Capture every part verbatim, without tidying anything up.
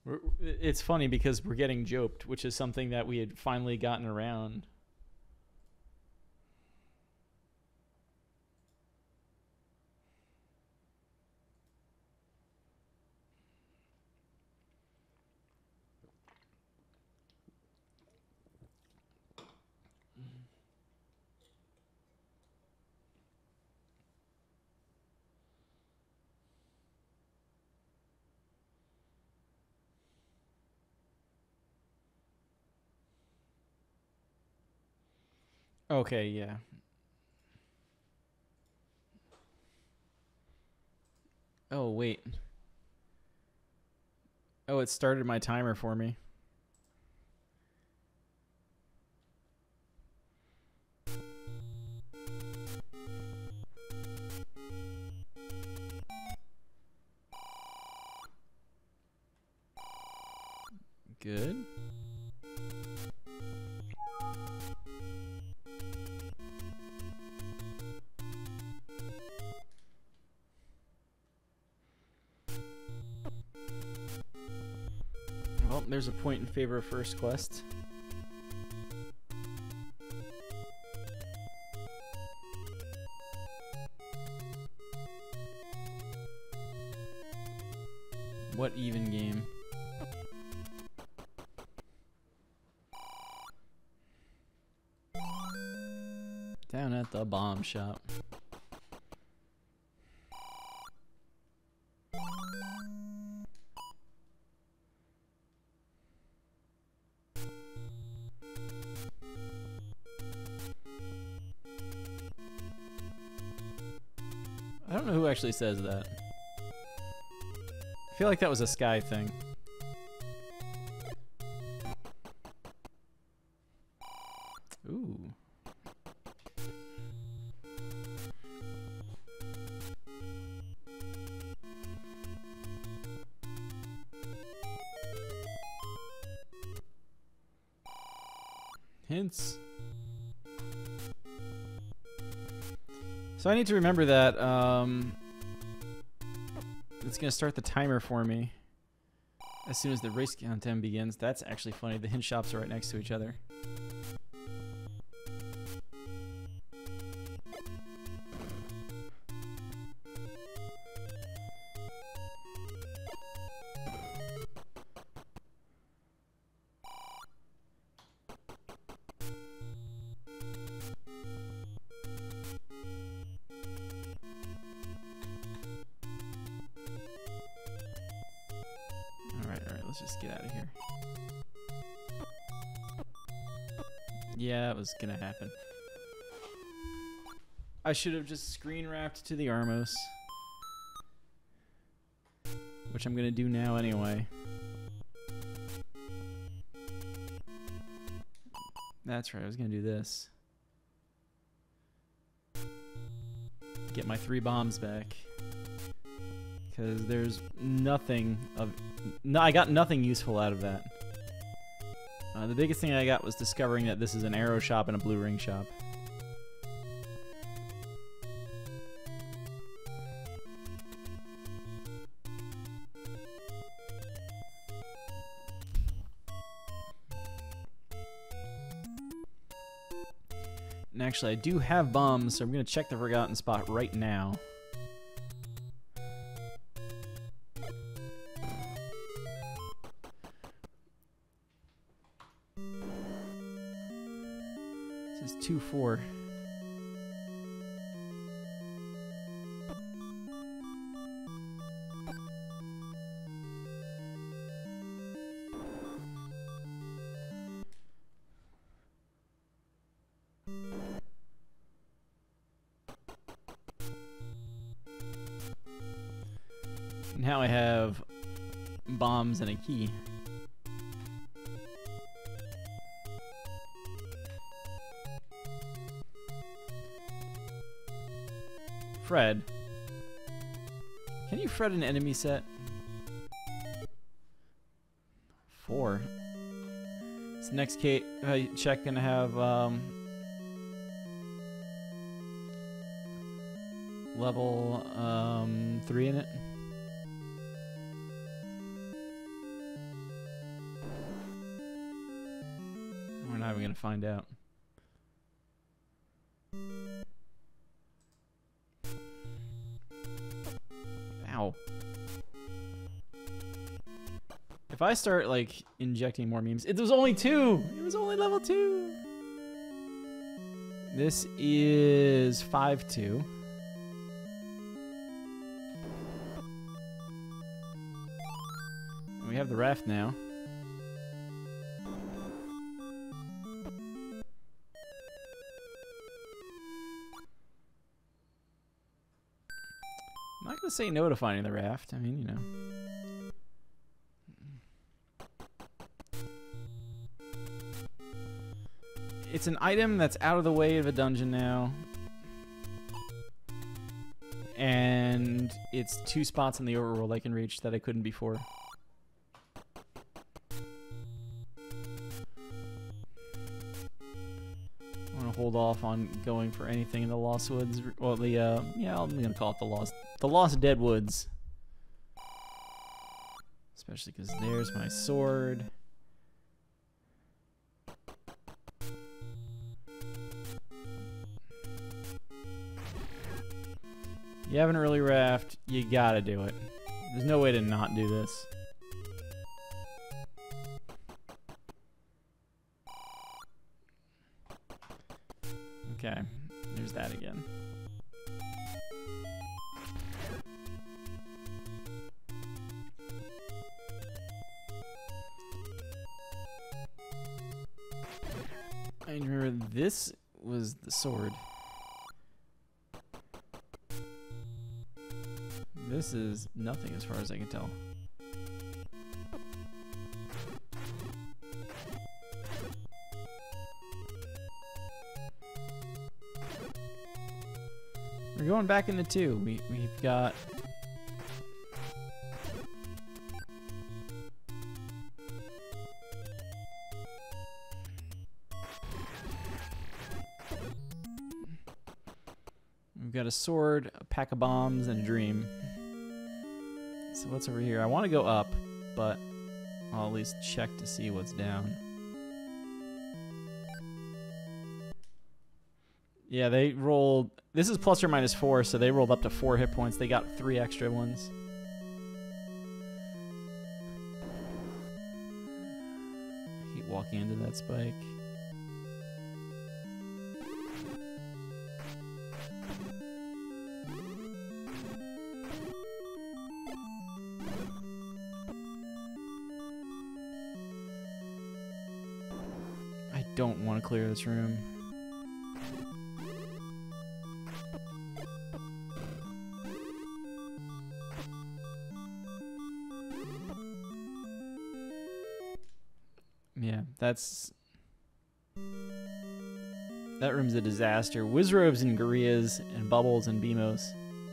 We're, it's funny because we're getting joped, which is something that we had finally gotten around. Okay, yeah. Oh, wait. Oh, it started my timer for me. Good. Well, there's a point in favor of first quest. What even game? Down at the bomb shop. I don't know who actually says that. I feel like that was a Sky thing. Ooh. Hints. So I need to remember that um, it's going to start the timer for me as soon as the race countdown begins. That's actually funny. The hint shops are right next to each other. Let's just get out of here. Yeah, it was gonna happen. I should have just screen wrapped to the Armos, which I'm gonna do now anyway. That's right, I was gonna do this. Get my three bombs back. Because there's nothing of... No, I got nothing useful out of that. Uh, the biggest thing I got was discovering that this is an arrow shop and a blue ring shop. And actually, I do have bombs, so I'm going to check the Forgotten Spot right now. two four. Now I have bombs and a key. Fred. Can you Fred an enemy set? Four. Is the next Kate uh, check gonna have um, level um, three in it? gonna find out. Ow. If I start like injecting more memes, it was only two. It was only level two. This is five two. We have the raft now. I'm not gonna say no to finding the raft. I mean, you know. It's an item that's out of the way of a dungeon now. And it's two spots in the overworld I can reach that I couldn't before. I want to hold off on going for anything in the Lost Woods. Well, the, uh, yeah, I'm going to call it the Lost, the Lost Dead Woods. Especially because there's my sword. You have an early raft, you gotta do it. There's no way to not do this. Okay, there's that again. I remember this was the sword. This is nothing as far as I can tell. We're going back into two. We, we've got... We've got a sword, a pack of bombs, and a dream. So what's over here? I want to go up, but I'll at least check to see what's down. Yeah, they rolled... This is plus or minus four, so they rolled up to four hit points. They got three extra ones. I hate walking into that spike. I don't want to clear this room. Yeah, that's... That room's a disaster. Wizrobes and Gorillaz and Bubbles and Beamos.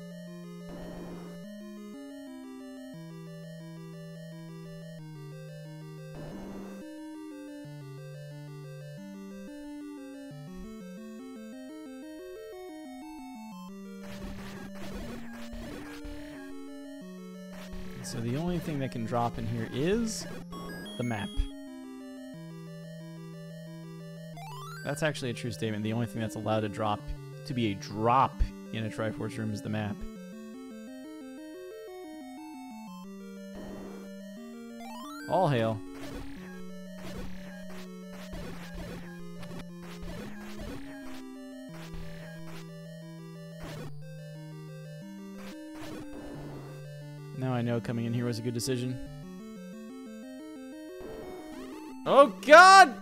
So the only thing that can drop in here is the map. That's actually a true statement. The only thing that's allowed to drop, to be a drop in a Triforce room is the map. All hail. Now I know coming in here was a good decision. Oh God!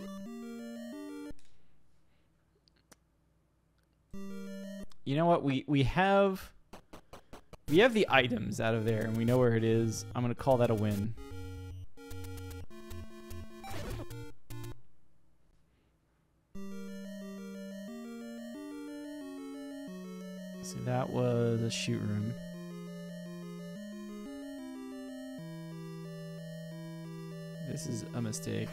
You know what? We we have we have the items out of there, and we know where it is. I'm gonna call that a win. So that was a shoot room. This is a mistake.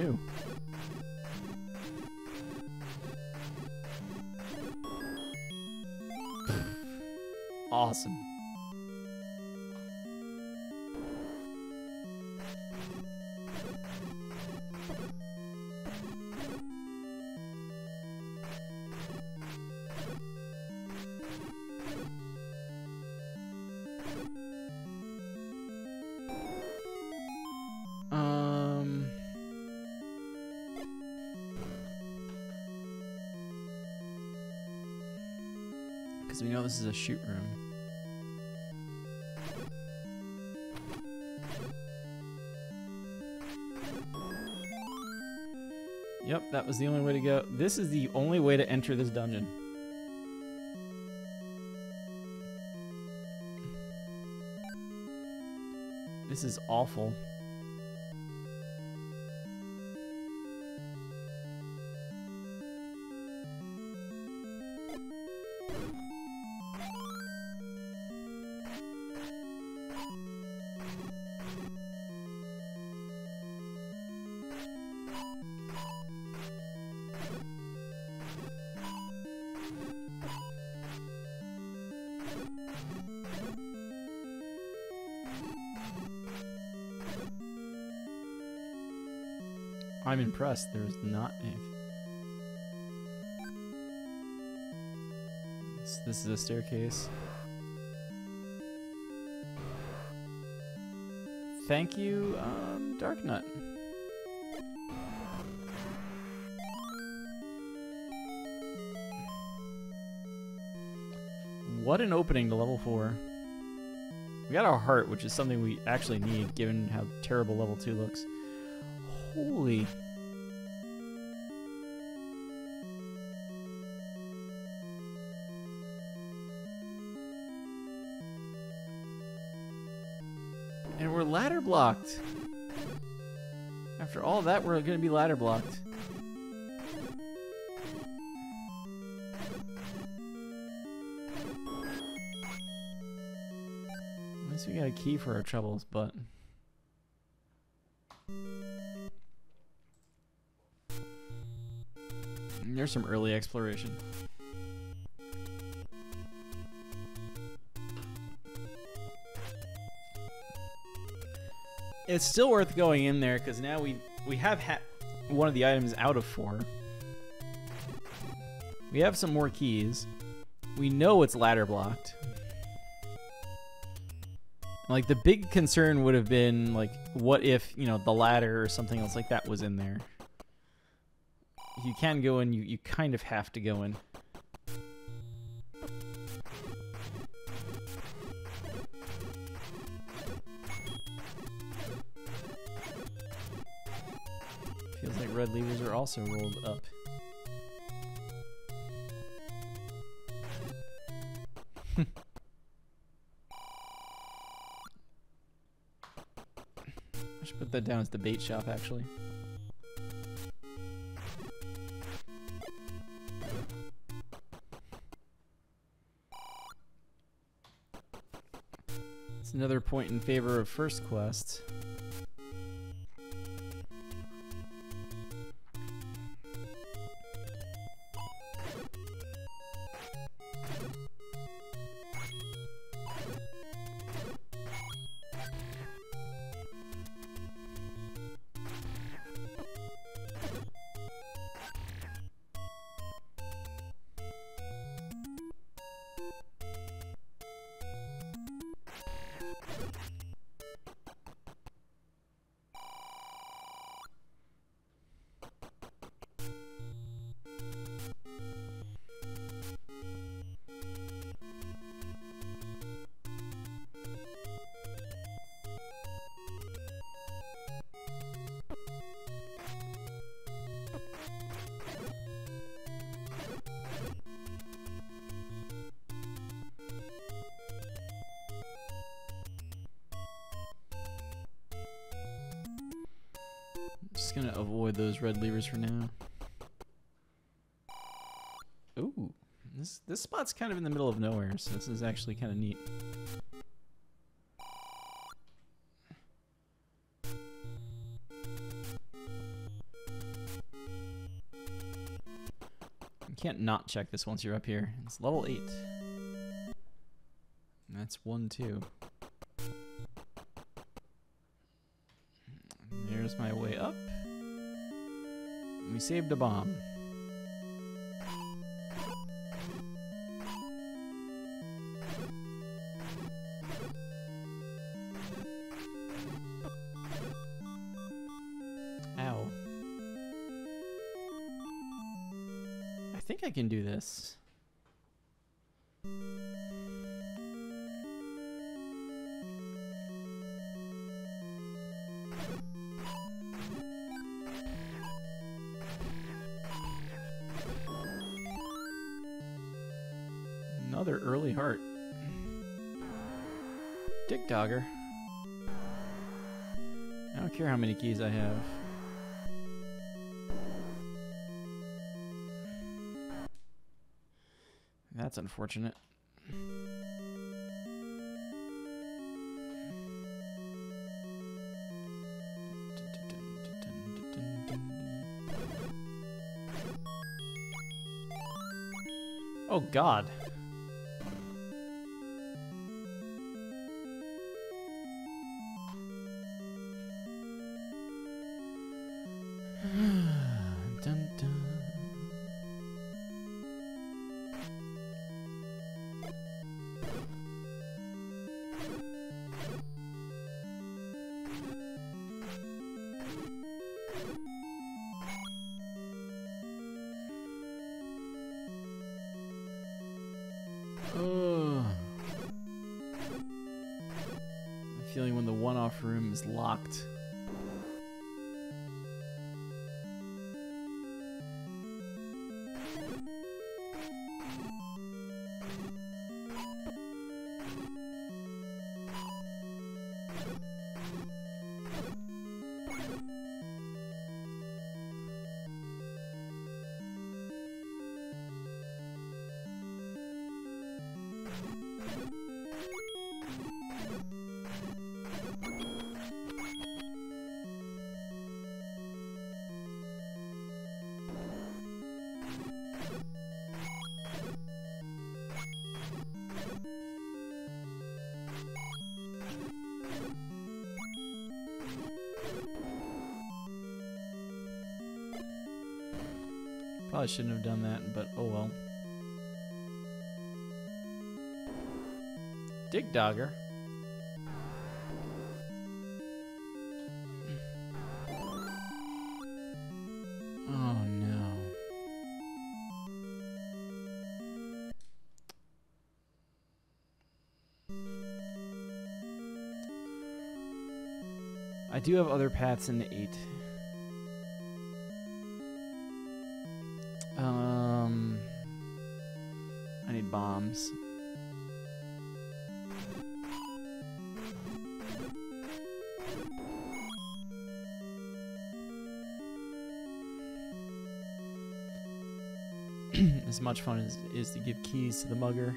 knew? Awesome. Um... Because we know this is a shoot room. Yep, that was the only way to go. This is the only way to enter this dungeon. This is awful. I'm impressed. There's not anything. This, this is a staircase. Thank you, um, Darknut. What an opening to level four. We got our heart, which is something we actually need, given how terrible level two looks. Holy. And we're ladder blocked. After all that, we're going to be ladder blocked. At least we got a key for our troubles, but... There's some early exploration. It's still worth going in there because now we we have ha one of the items out of four. We have some more keys. We know it's ladder blocked. Like, the big concern would have been, like, what if, you know, the ladder or something else like that was in there? You can go in, you, you kind of have to go in. Feels like red levers are also rolled up. I should put that down as the bait shop, actually. It's another point in favor of first quest. Just gonna avoid those red levers for now. Ooh, this this spot's kind of in the middle of nowhere, so this is actually kind of neat. can't not check this once you're up here. It's level eight. That's one, two. There's my way up. We saved a bomb. Ow. I think I can do this. Another early heart. Dig Dogger. I don't care how many keys I have. That's unfortunate. Oh God. Dun, dun. Oh. I'm feeling when the one-off room is locked. Probably shouldn't have done that, but oh well. Dig Dogger. Oh no. I do have other paths in the eight. Um, I need bombs. As much fun as it is to give keys to the mugger.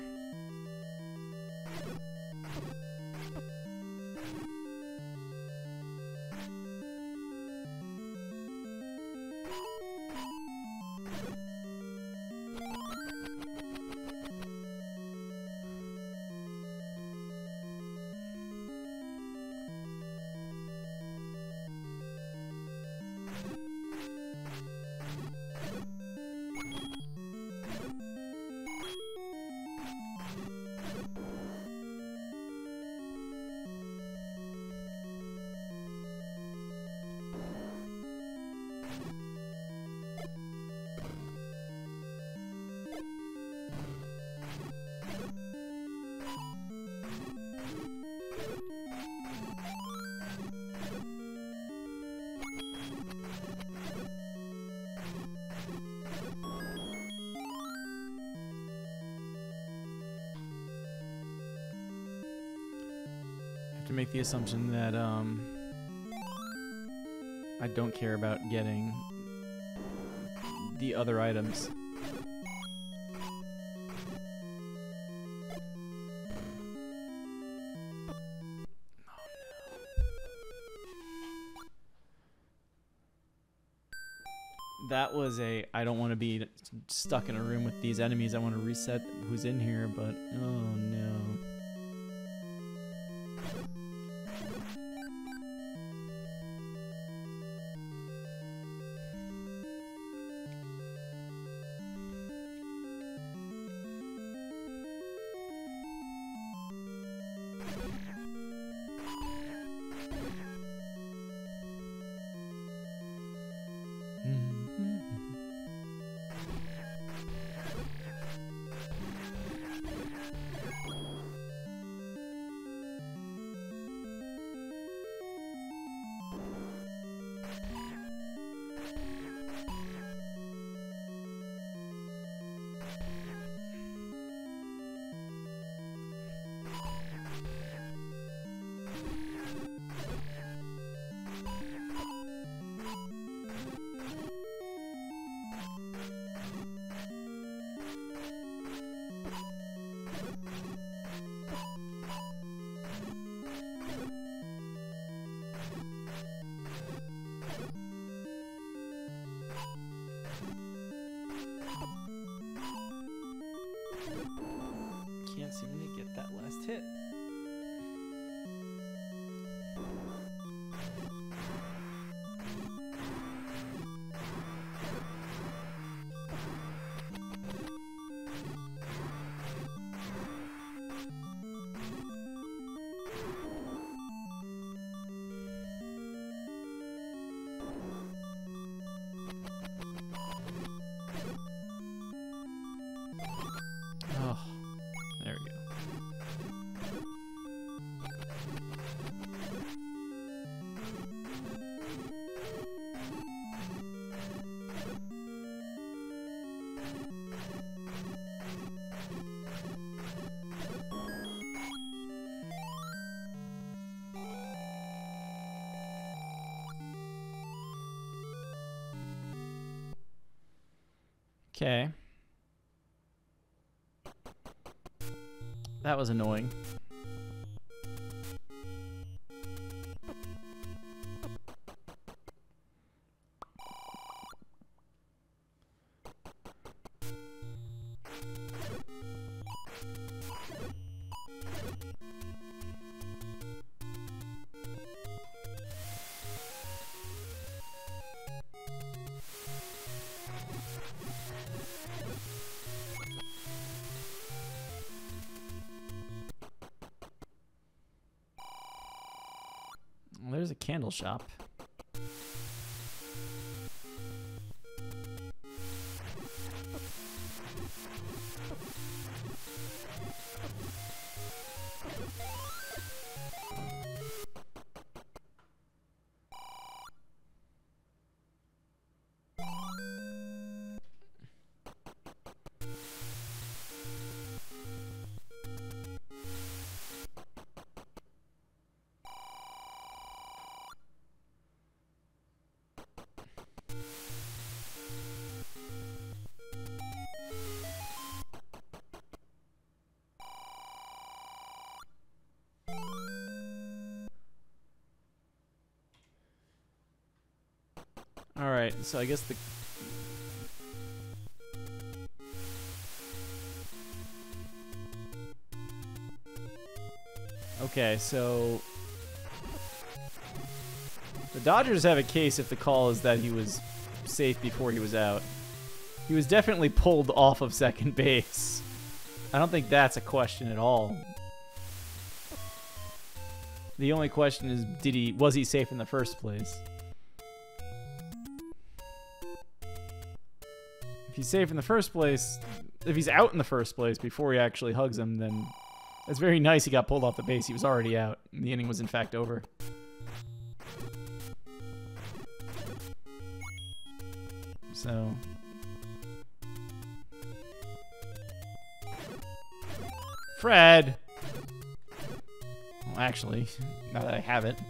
To make the assumption that um, I don't care about getting the other items. that was a, I don't want to be stuck in a room with these enemies. I want to reset who's in here, but oh no. Can't seem to get that last hit. Oh, there we go. Okay. That was annoying. Well, there's a candle shop. All right, so I guess the Okay, so the Dodgers have a case if the call is that he was safe before he was out. He was definitely pulled off of second base. I don't think that's a question at all. The only question is, did he was he safe in the first place? If he's safe in the first place, if he's out in the first place before he actually hugs him, then it's very nice he got pulled off the base. He was already out. And the inning was in fact over. So Fred! Well, actually, now that I have it.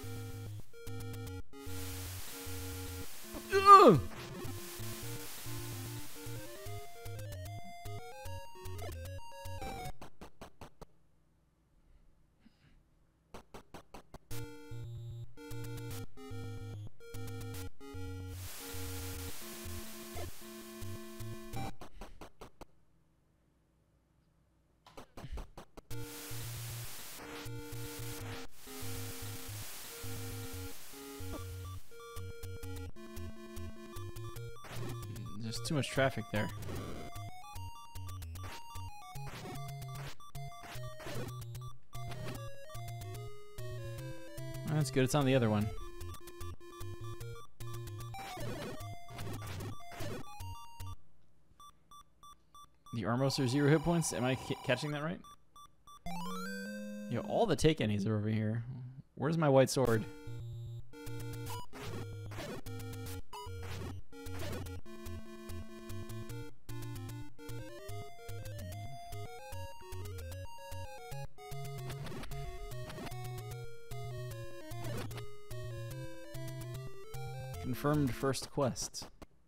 Ugh! There's too much traffic there. That's good, it's on the other one. The Armos are zero hit points? Am I c catching that right? Yo, all the take any's are over here. Where's my white sword? Confirmed first quest.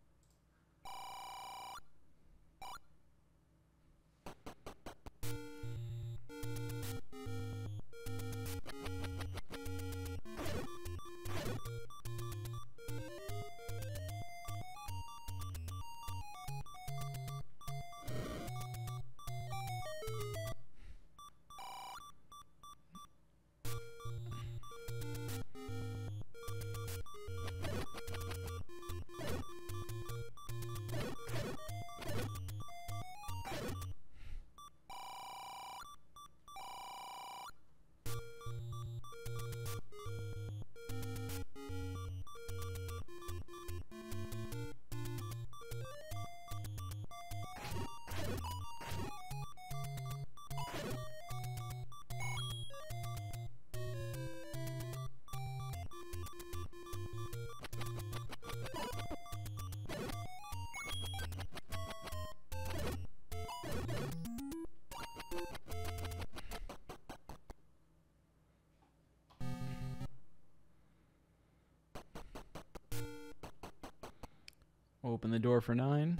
Open the door for nine.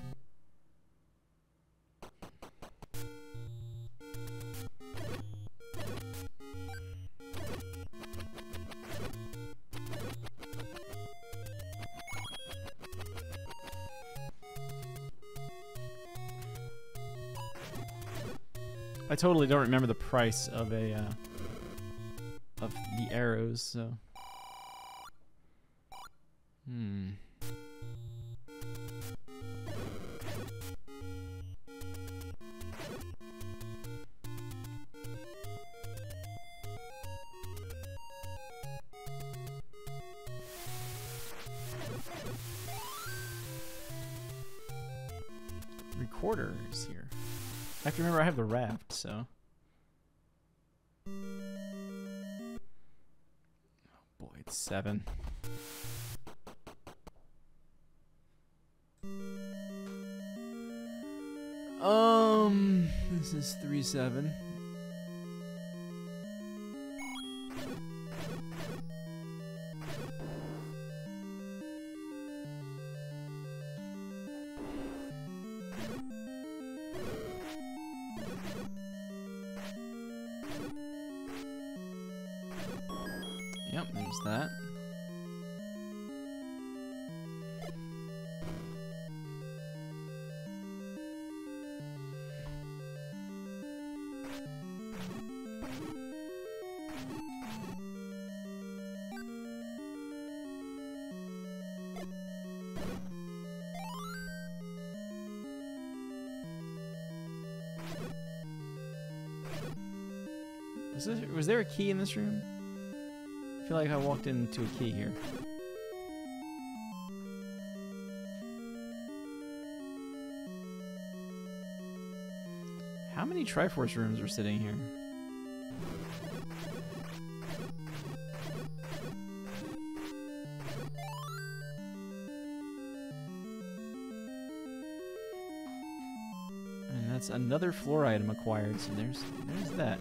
I totally don't remember the price of a uh, of the arrows, so hmm. Recorders here. I have to remember I have the raft, so. Oh boy, it's seven. Um, this is three seven. Yep, there's that. Was, this, was there a key in this room? I feel like I walked into a key here. How many Triforce rooms are sitting here? And that's another floor item acquired, so there's there's that.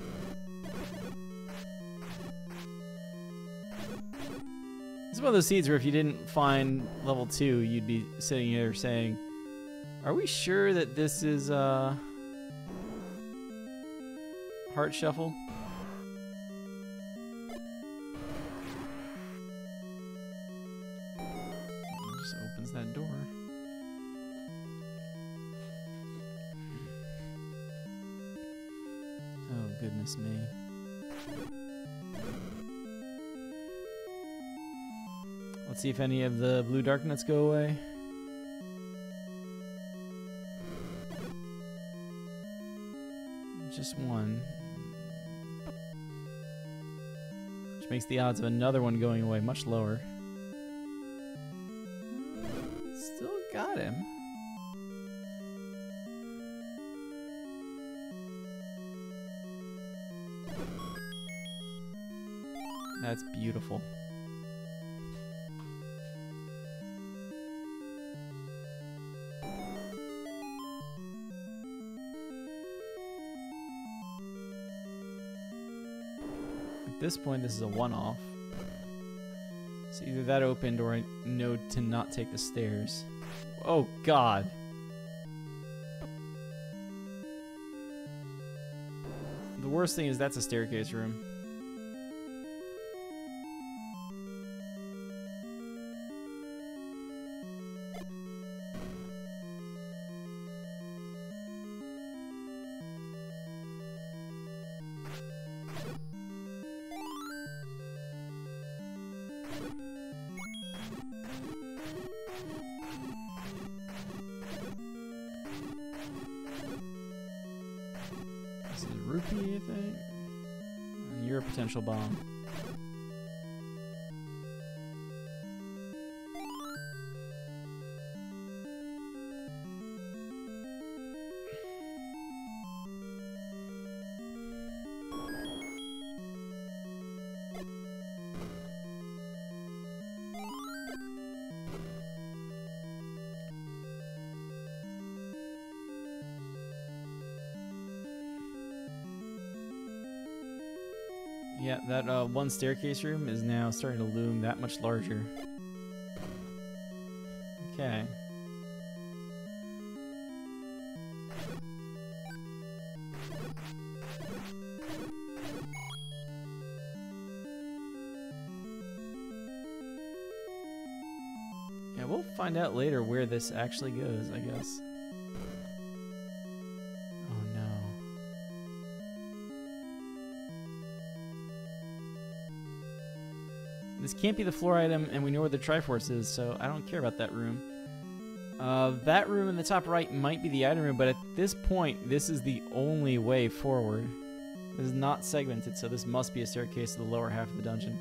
It's one of those seeds where if you didn't find level two, you'd be sitting here saying, are we sure that this is uh, Heart Shuffle? It just opens that door. Oh, goodness me. Let's see if any of the blue darknuts go away. Just one. Which makes the odds of another one going away much lower. Still got him. That's beautiful. At this point, this is a one-off. So either that opened or I know to not take the stairs. Oh, God. The worst thing is that's a staircase room. Rupee, I think. And you're a potential bomb. Yeah, that uh, one staircase room is now starting to loom that much larger. Okay. Yeah, we'll find out later where this actually goes, I guess. This can't be the floor item, and we know where the Triforce is, so I don't care about that room. Uh, that room in the top right might be the item room, but at this point, this is the only way forward. This is not segmented, so this must be a staircase to the lower half of the dungeon.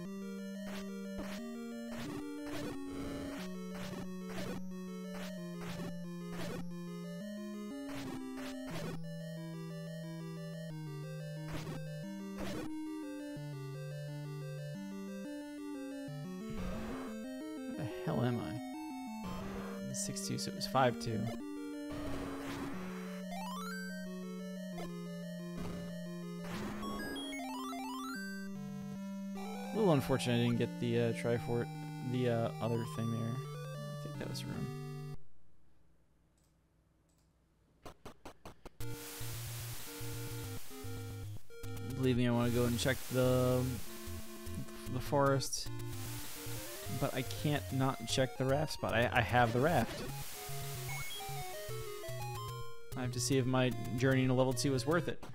Hell am I? six two, so it was five two. A little unfortunate I didn't get the uh, Trifort, the uh, other thing there. I think that was room. Believe me, I want to go and check the the forest. But I can't not check the raft spot. I, I have the raft. I have to see if my journey to level two is worth it.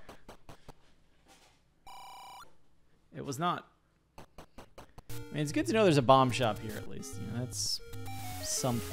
It was not. I mean, it's good to know there's a bomb shop here at least. You know, that's something.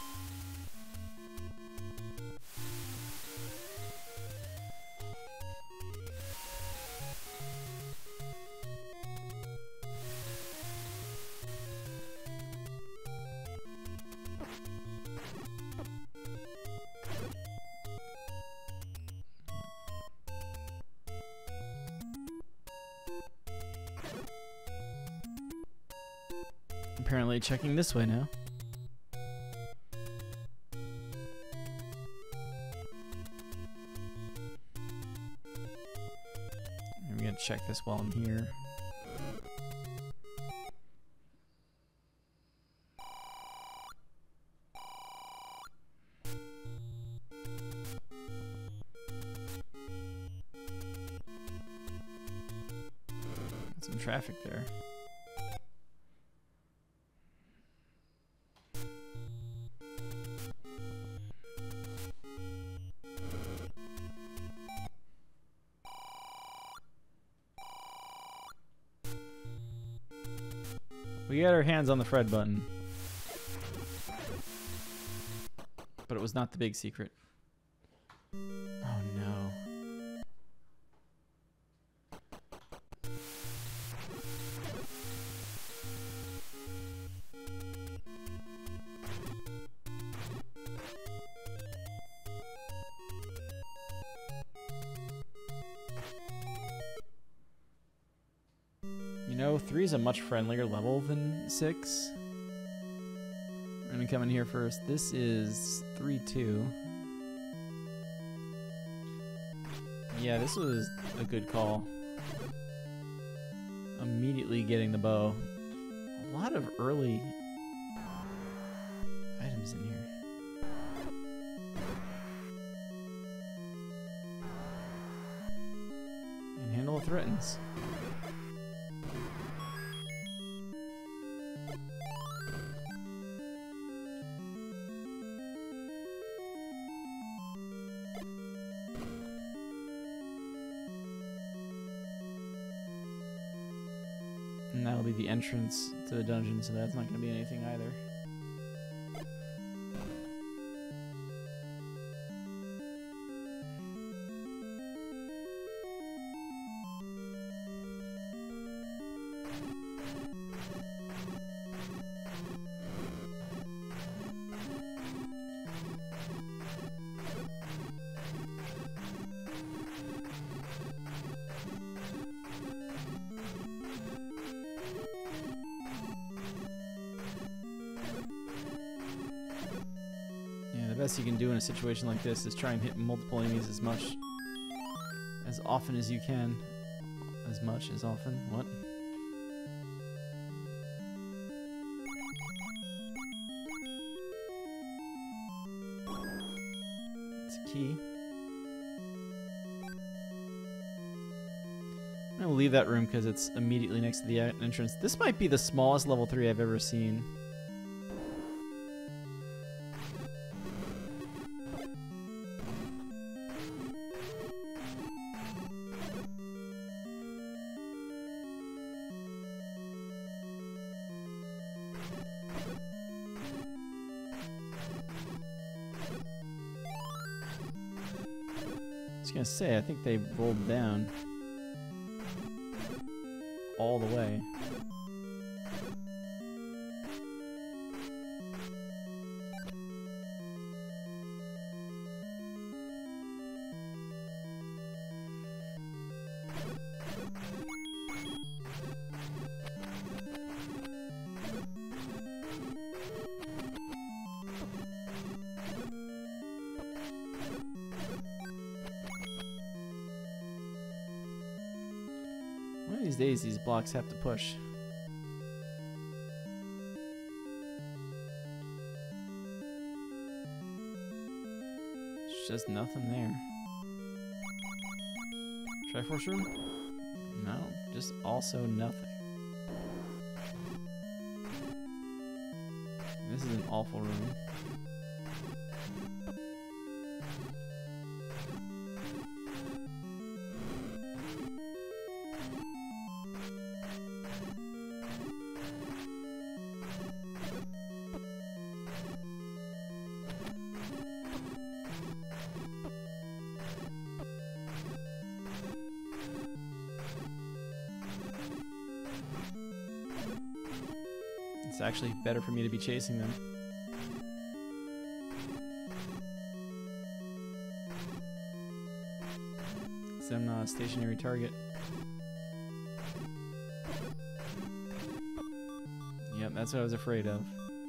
Apparently checking this way now. I'm gonna check this while I'm here. Got some traffic there. We got our hands on the Fred button. But it was not the big secret. Oh no. You know, three is a much friendlier level than six. We're gonna come in here first. This is three two. Yeah, this was a good call. Immediately getting the bow. A lot of early items in here. And handle of threatens. And that'll be the entrance to the dungeon, so that's not going to be anything either. The best you can do in a situation like this is try and hit multiple enemies as much, as often as you can. As much as often? What? It's a key. I'm gonna leave that room because it's immediately next to the entrance. This might be the smallest level three I've ever seen. I was gonna say, I think they rolled down all the way. One of these days, these blocks have to push. There's just nothing there. Triforce room? No, just also nothing. This is an awful room. It's actually better for me to be chasing them. So I'm not a stationary target. Yep, that's what I was afraid of.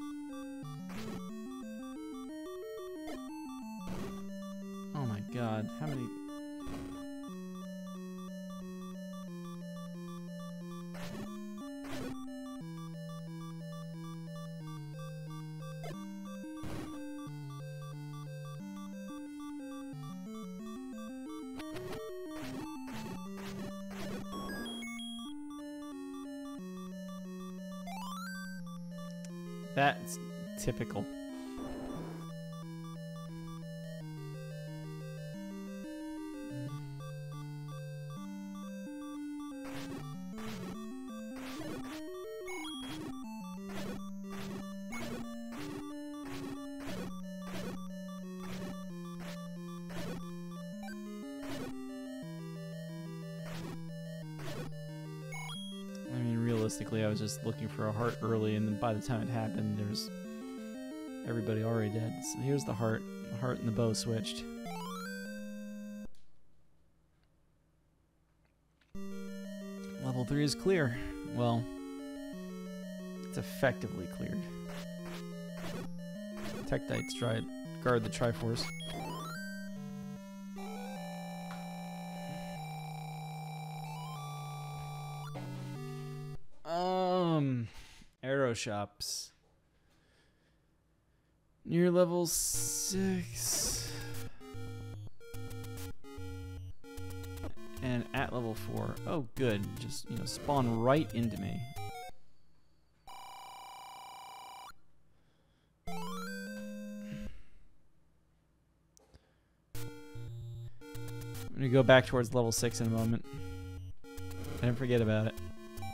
Oh my god, how many... That's typical. realistically, I was just looking for a heart early, and then by the time it happened, there's everybody already dead. So here's the heart. The heart and the bow switched. Level three is clear. Well, it's effectively cleared. Tektites try guard the Triforce. Um, arrow shops. Near level six. And at level four. Oh, good. Just, you know, spawn right into me. I'm gonna go back towards level six in a moment. Don't forget about it.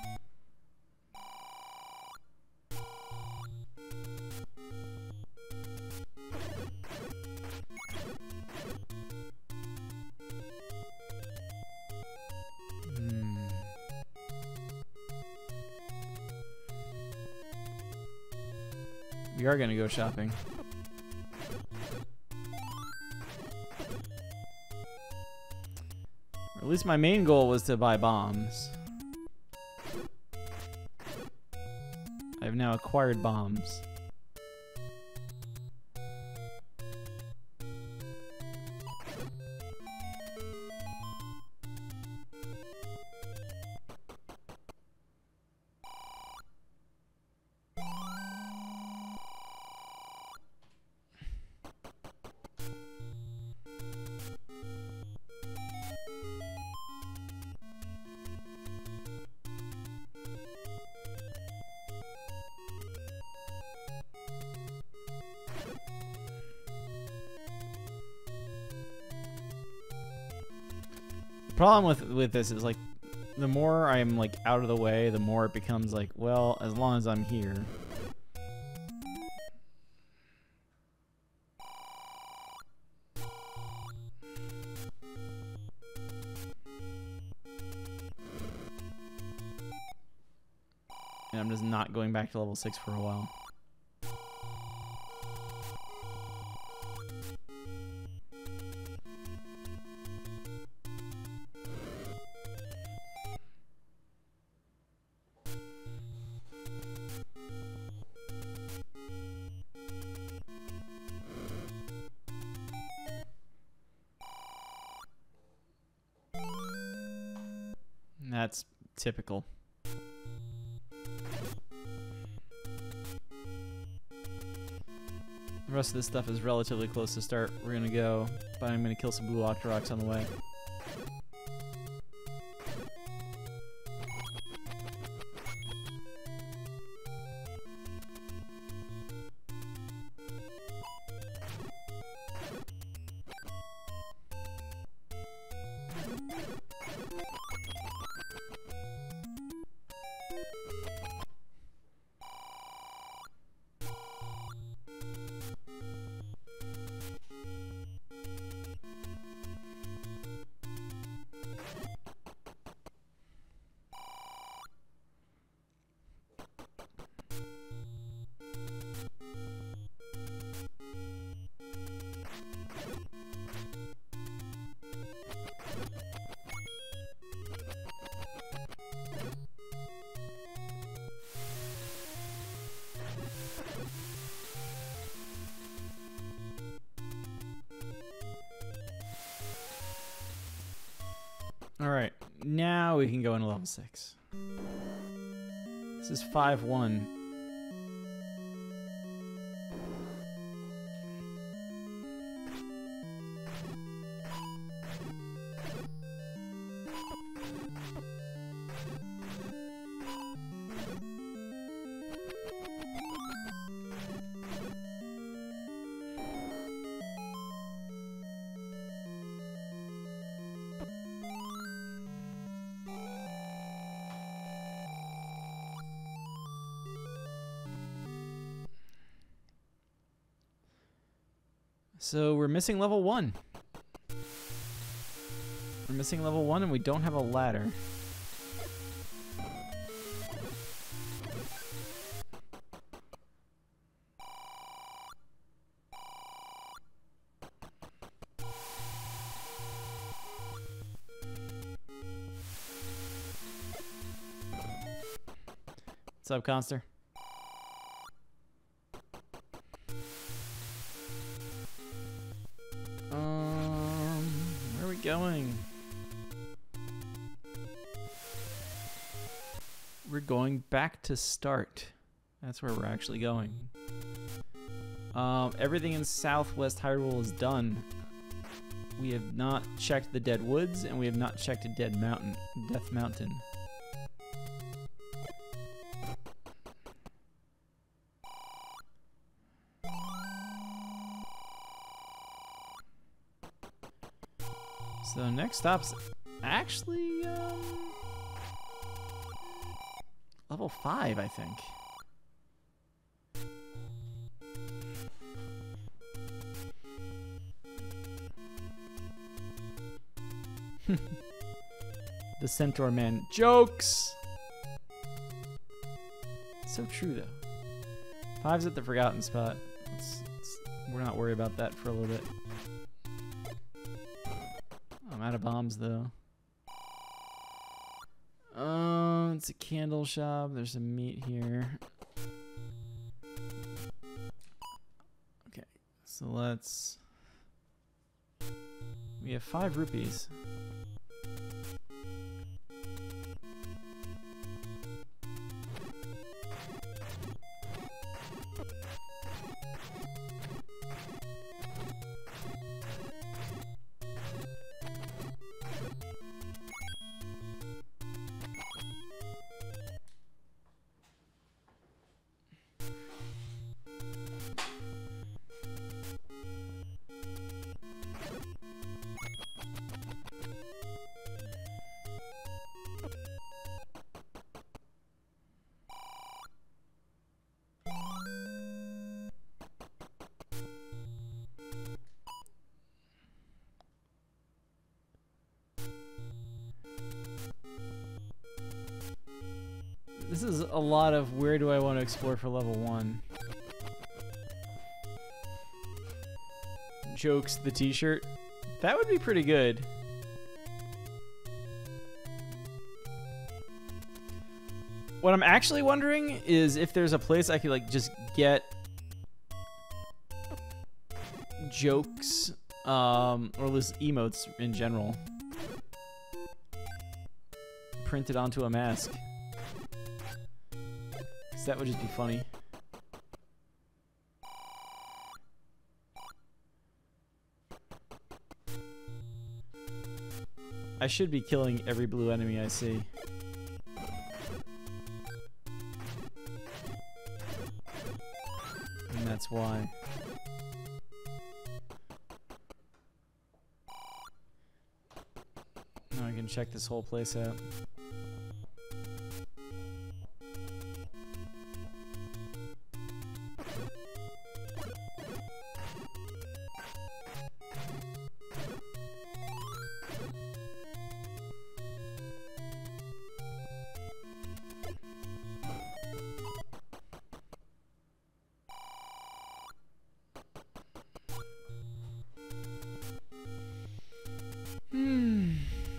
We are gonna go shopping. Or at least my main goal was to buy bombs. I have now acquired bombs. Problem with with this is like the more I'm like out of the way, the more it becomes like, well, as long as I'm here. And I'm just not going back to level six for a while. That's typical. The rest of this stuff is relatively close to start. We're gonna go, but I'm gonna kill some blue Octoroks on the way. Alright, now we can go into level six. This is five one. So we're missing level one. We're missing level one and we don't have a ladder. What's up, Conster? Um, where are we going? We're going back to start. That's where we're actually going. Um, everything in Southwest Hyrule is done. We have not checked the Dead Woods, and we have not checked a Dead Mountain, Death Mountain. So next stop's actually um, level five, I think. The Centaur Man jokes. So true though. Five's at the forgotten spot. Let's, let's, we're not worried about that for a little bit. I'm out of bombs though. Um, it's a candle shop. There's some meat here. Okay, so let's. We have five rupees. This is a lot of where do I want to explore for level one. Jokes the t-shirt. That would be pretty good. What I'm actually wondering is if there's a place I could like just get jokes um, or just emotes in general printed onto a mask. That would just be funny. I should be killing every blue enemy I see. And that's why. Now I can check this whole place out. Hmm.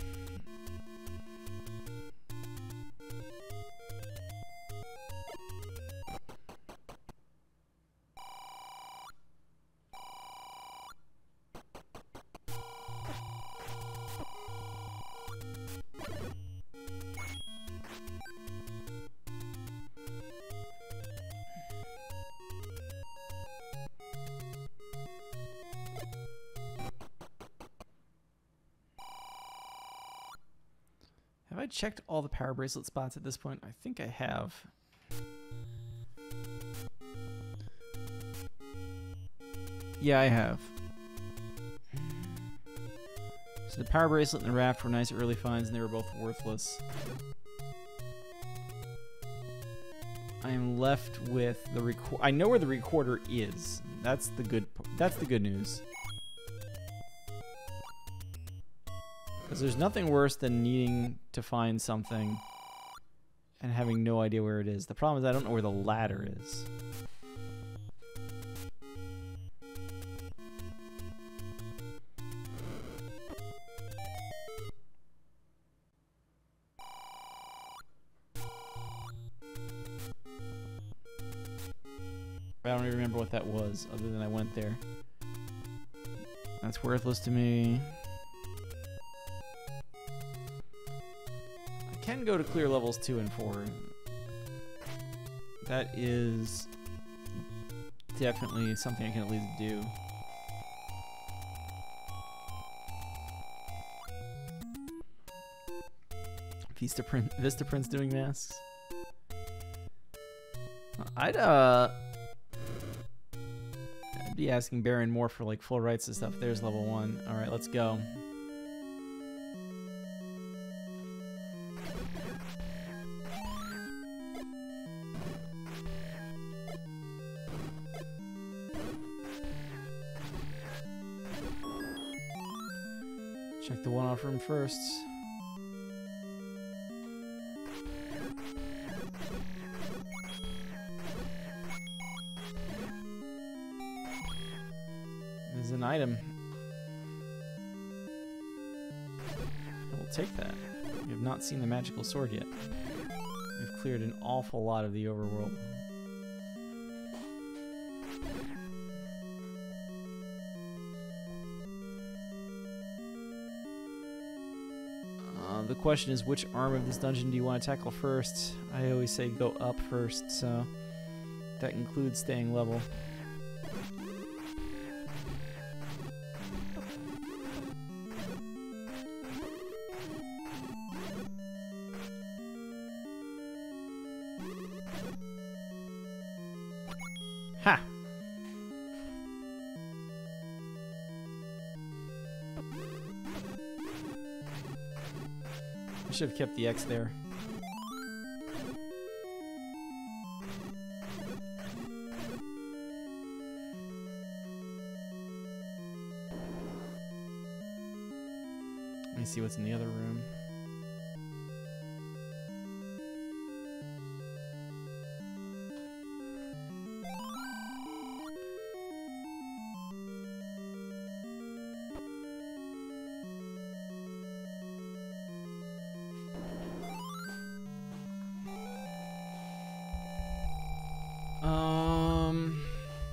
Have I checked all the power bracelet spots at this point? I think I have. Yeah, I have. So the power bracelet and the raft were nice early finds, and they were both worthless. I am left with the record. I know where the recorder is. That's the good. That's the good news. Because there's nothing worse than needing to find something and having no idea where it is. The problem is I don't know where the ladder is. I don't even remember what that was, other than I went there. That's worthless to me. I can go to clear levels two and four. That is definitely something I can at least do. Vista Prince, Vista Prince doing masks. I'd uh, I'd be asking Baron more for like full rights and stuff. There's level one. All right, let's go. Check the one-off room first. There's an item. I will take that. We have not seen the magical sword yet. We've cleared an awful lot of the overworld. Uh, the question is, which arm of this dungeon do you want to tackle first? I always say go up first, so that includes staying level. Ha! I should have kept the X there. Let me see what's in the other room. Um,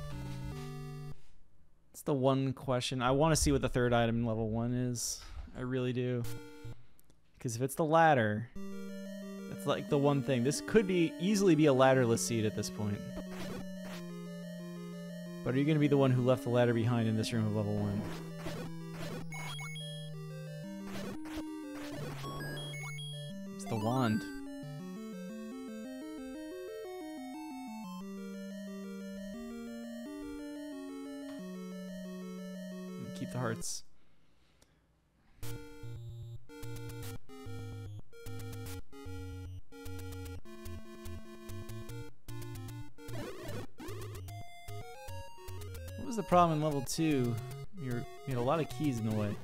it's the one question. I want to see what the third item in level one is. I really do. Because if it's the ladder, that's like the one thing. This could be easily be a ladderless seed at this point. But are you going to be the one who left the ladder behind in this room of level one? It's the wand. Keep the hearts. What was the problem in level two? You're, you had a lot of keys in the way.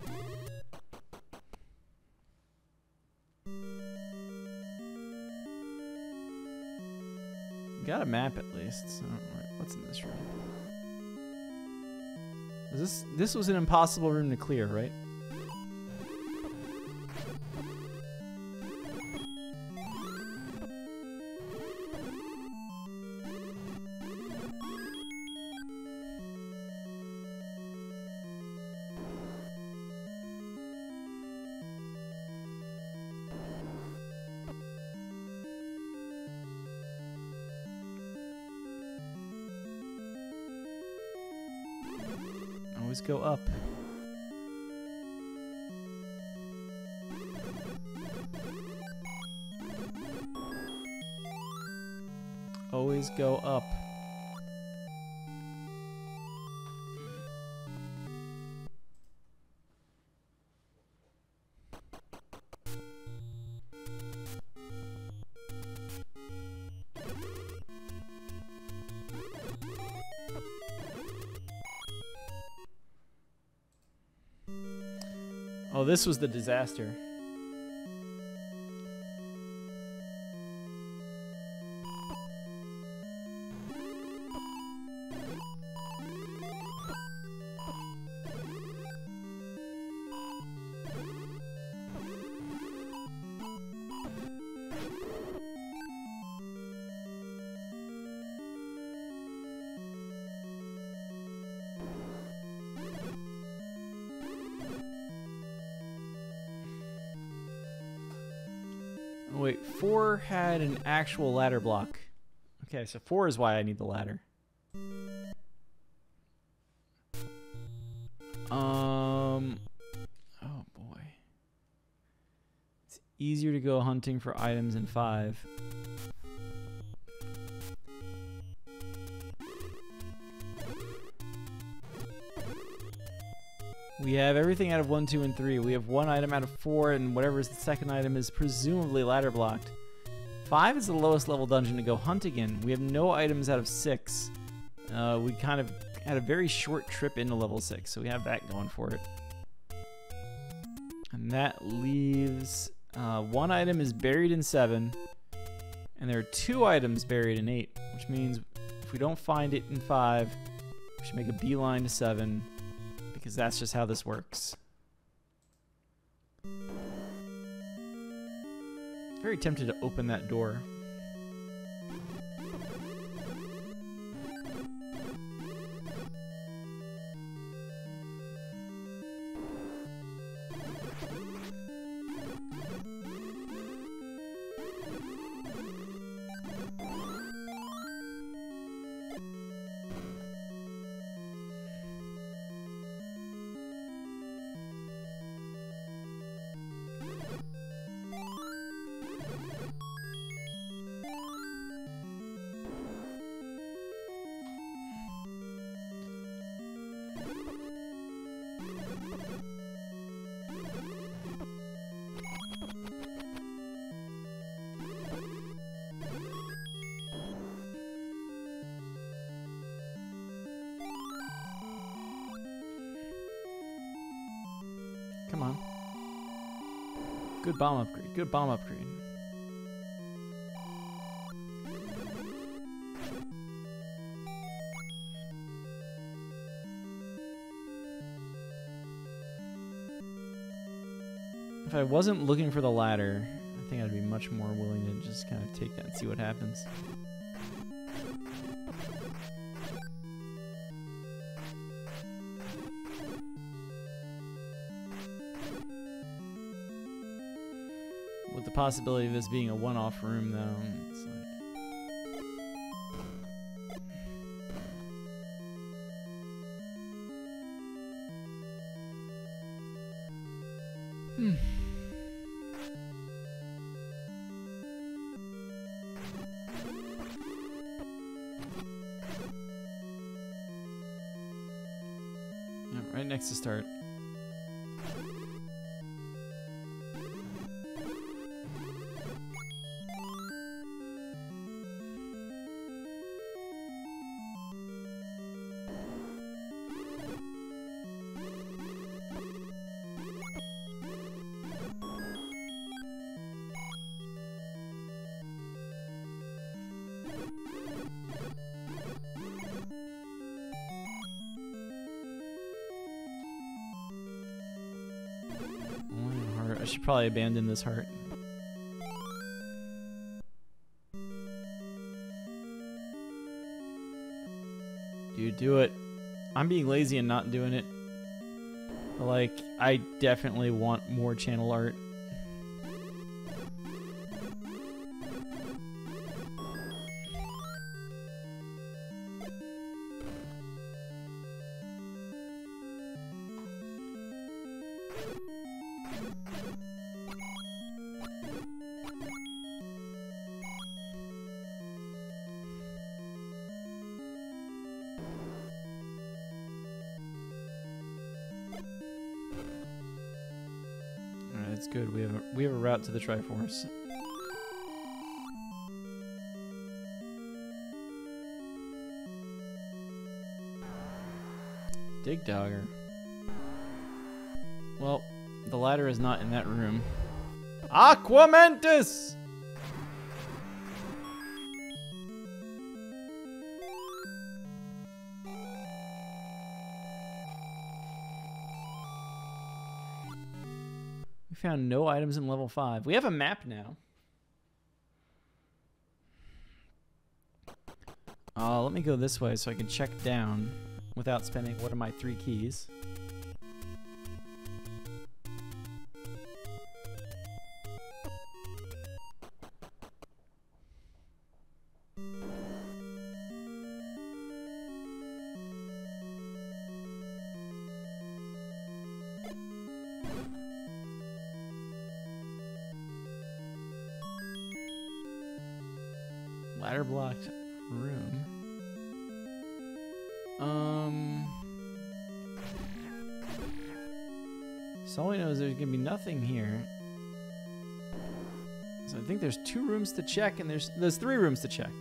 You got a map at least. So, what's in this room? Is this this was an impossible room to clear, right? Always go up. Always go up. Oh, this was the disaster. wait, four had an actual ladder block. Okay, so four is why I need the ladder. Um, oh boy. It's easier to go hunting for items in five. We have everything out of one, two, and three. We have one item out of four, and whatever is the second item is presumably ladder blocked. Five is the lowest level dungeon to go hunt again. We have no items out of six. Uh, we kind of had a very short trip into level six, so we have that going for it. And that leaves uh, one item is buried in seven, and there are two items buried in eight, which means if we don't find it in five, we should make a beeline to seven. Because that's just how this works. Very tempted to open that door. Come on. Good bomb upgrade. Good bomb upgrade. If I wasn't looking for the ladder, I think I'd be much more willing to just kind of take that and see what happens. With the possibility of this being a one-off room, though, it's like... Hmm. Yeah, right next to start. I should probably abandon this heart. Dude, do it. I'm being lazy and not doing it. But like, I definitely want more channel art. It's good. We have a, we have a route to the Triforce. Dig Dogger. Well, the ladder is not in that room. Aquamentus! We found no items in level five. We have a map now. Uh, let me go this way so I can check down without spending one of my three keys. ladder blocked room. Um. So all we know is there's gonna be nothing here. So I think there's two rooms to check, and there's there's three rooms to check.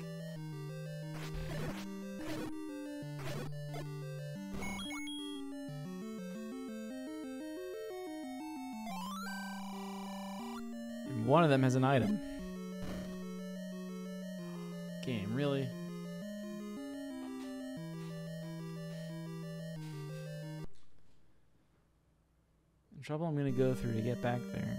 And one of them has an item. Game, really? The trouble I'm gonna go through to get back there.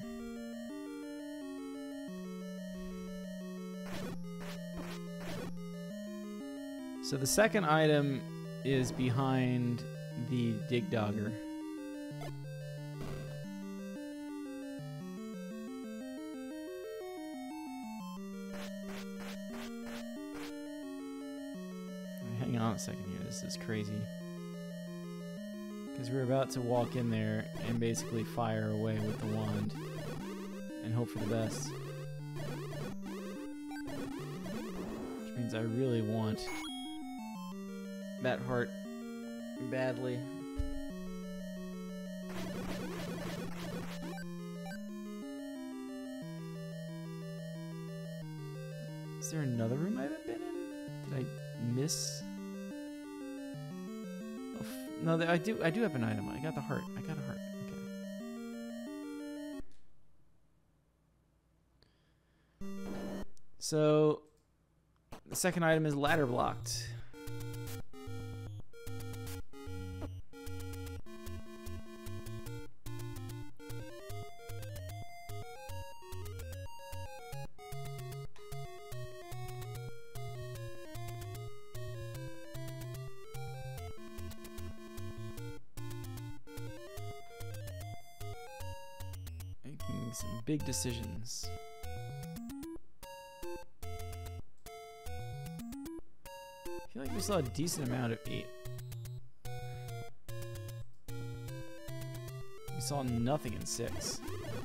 So the second item is behind the Dig Dogger. Hang on a second here, this is crazy. Because we're about to walk in there and basically fire away with the wand and hope for the best. Which means I really want that heart badly. Is there another room I haven't been in? Did I miss? No, I do. I do have an item. I got the heart. I got a heart. Okay. So the second item is ladder blocked. Some big decisions. I feel like we saw a decent amount of eight. We saw nothing in six.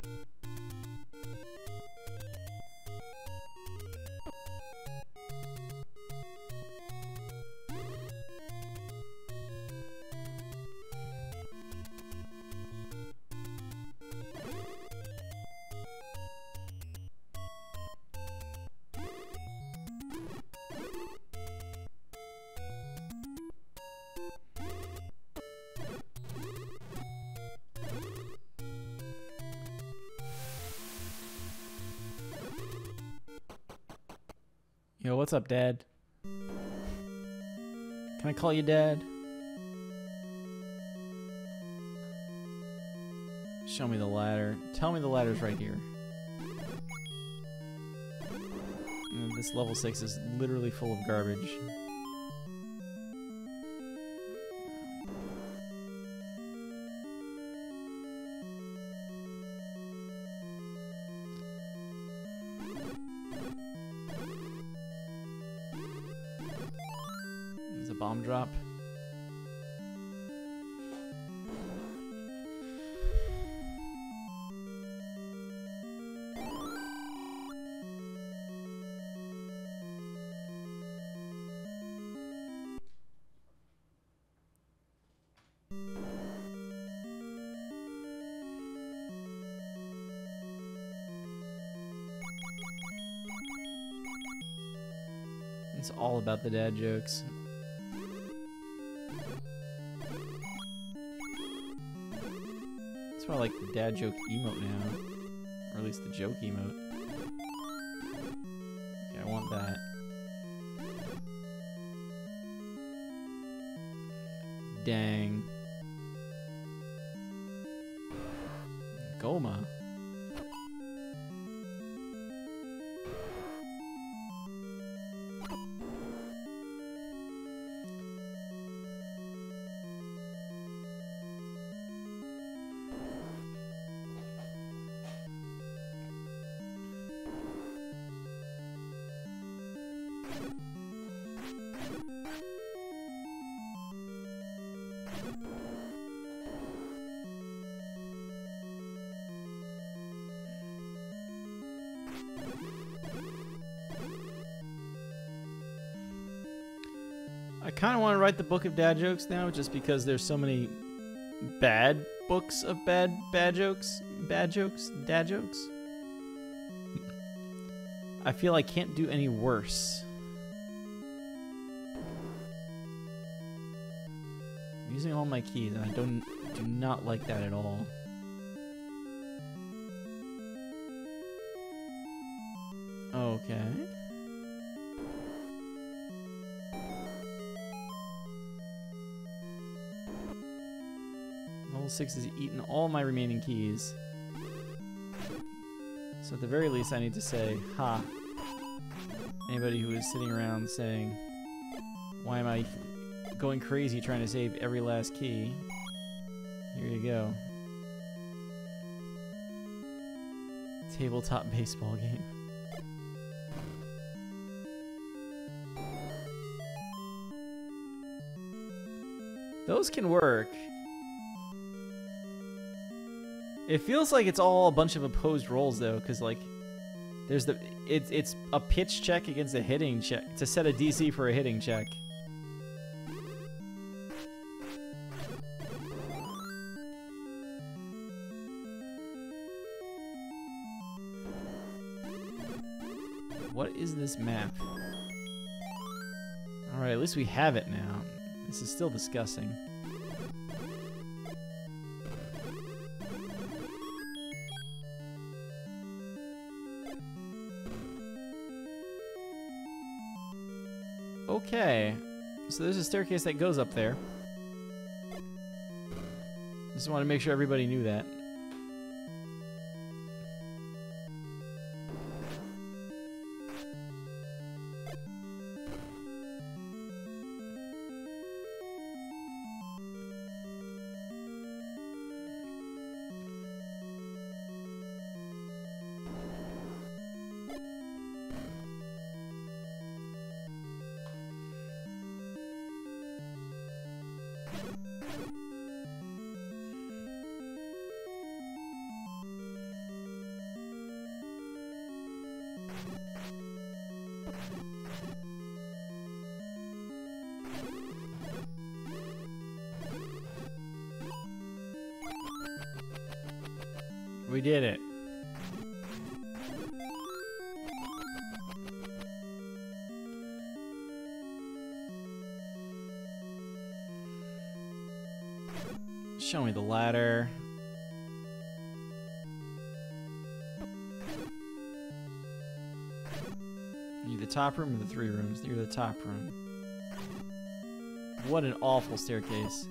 Yo, what's up, Dad? Can I call you Dad? Show me the ladder. Tell me the ladder's right here. And this level six is literally full of garbage. Bomb drop. It's all about the dad jokes. I like the dad joke emote now, or at least the joke emote. Okay, I want that. Dang. Goma. I kind of want to write the book of dad jokes now, just because there's so many bad books of bad bad jokes, bad jokes, dad jokes. I feel I can't do any worse. I'm using all my keys, and I don't do not like that at all. Okay. Level six has eaten all my remaining keys. So at the very least I need to say, ha. Anybody who is sitting around saying, why am I going crazy trying to save every last key? Here you go. Tabletop baseball game. Those can work. It feels like it's all a bunch of opposed rolls though, because like there's the it's it's a pitch check against a hitting check to set a D C for a hitting check. What is this map? Alright, at least we have it now. This is still disgusting. Okay, so there's a staircase that goes up there. Just want to make sure everybody knew that. We did it. Show me the ladder. You the top room or the three rooms? You're the top room. What an awful staircase.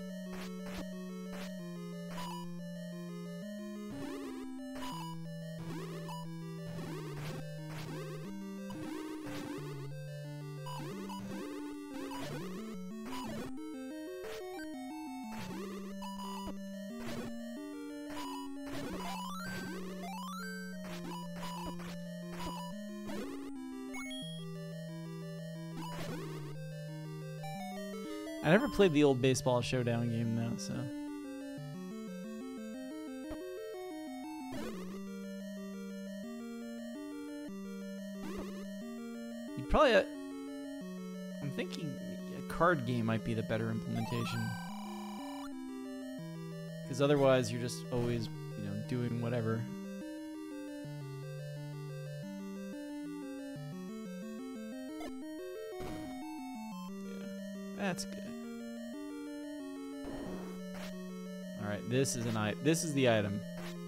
I never played the old Baseball Showdown game though, so. You'd probably, uh, I'm thinking a card game might be the better implementation. Because otherwise you're just always, you know, doing whatever. Yeah, that's good. Alright, this is an I this is the item.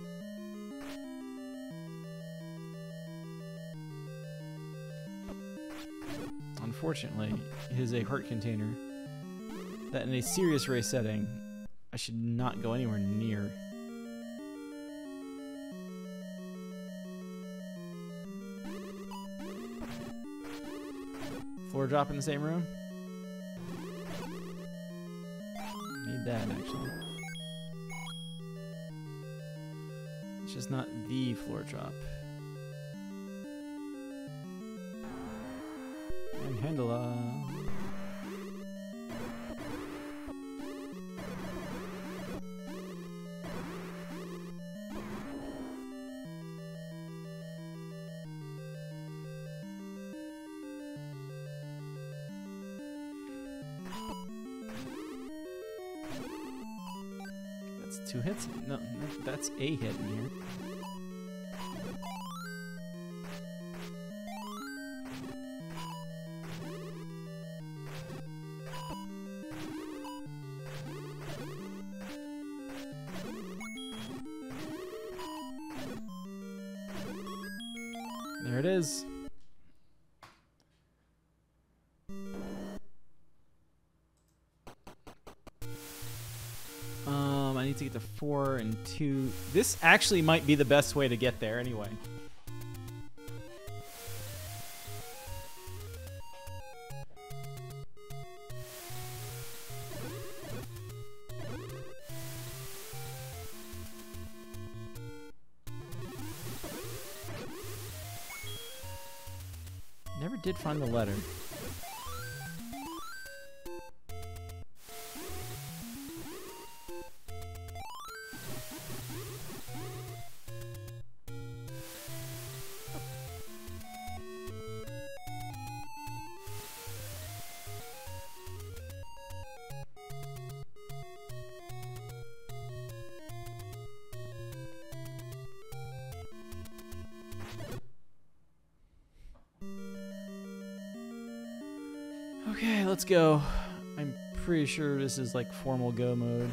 Unfortunately, it is a heart container that in a serious race setting, I should not go anywhere near. Floor drop in the same room? Need that, actually. It's just not the floor drop. And handle uh two hits? No, that's a hit in here. There it is. Um, I need to get to four and two. This actually might be the best way to get there anyway. Never did find the letter. Okay, let's go. I'm pretty sure this is like formal go mode.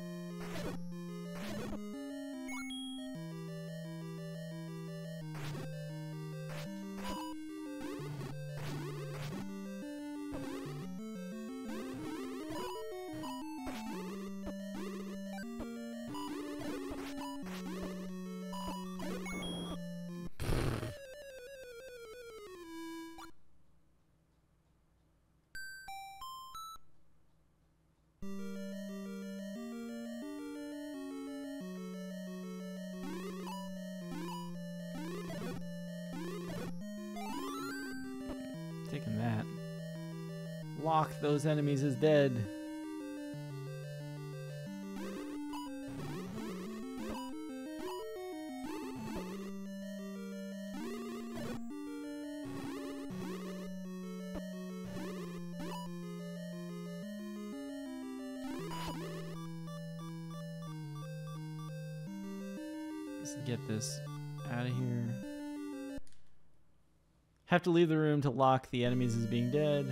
Taking that. Lock those enemies is dead. Let's get this out of here. Have to leave the room to lock the enemies as being dead.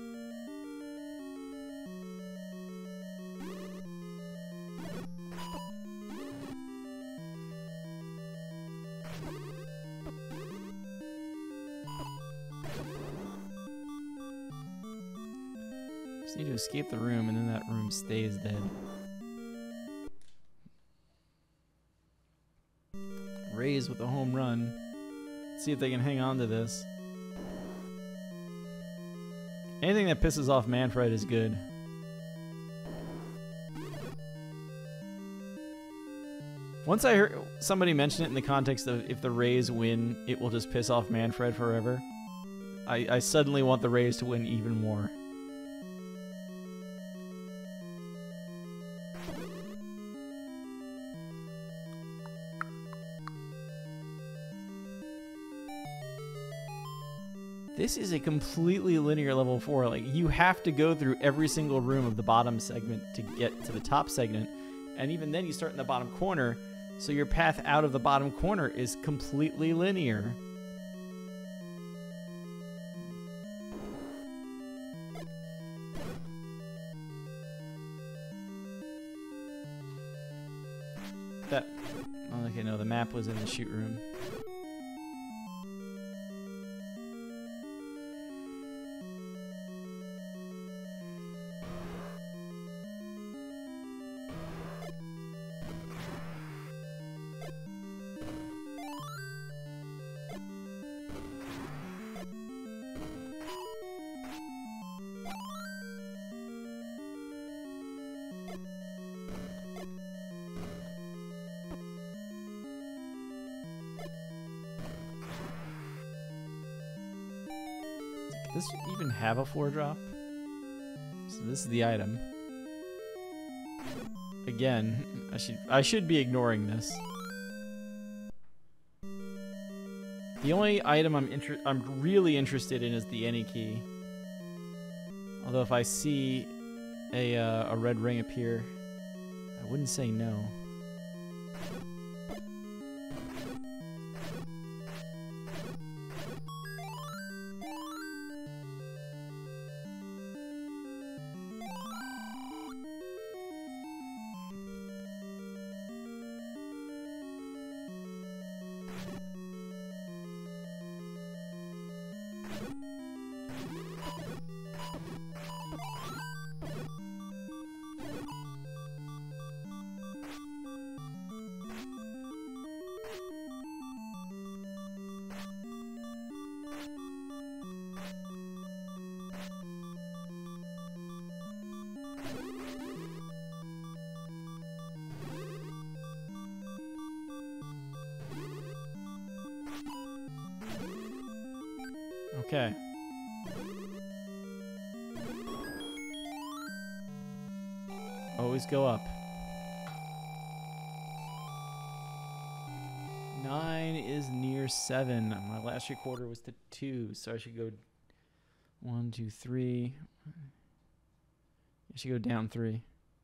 Just need to escape the room, and then that room stays dead. Raise with a home run. See if they can hang on to this. Anything that pisses off Manfred is good. Once I heard somebody mention it in the context of if the Rays win, it will just piss off Manfred forever, I, I suddenly want the Rays to win even more. This is a completely linear level four. Like, you have to go through every single room of the bottom segment to get to the top segment. And even then you start in the bottom corner, so your path out of the bottom corner is completely linear. That, oh, okay, no, the map was in the shoot room. Does this even have a floor drop? So this is the item. Again, I should I should be ignoring this. The only item I'm inter I'm really interested in is the any key. Although if I see a uh, a red ring appear, I wouldn't say no. Okay. Always go up. Nine is near seven. My last recorder was to two, so I should go one, two, three. I should go down three.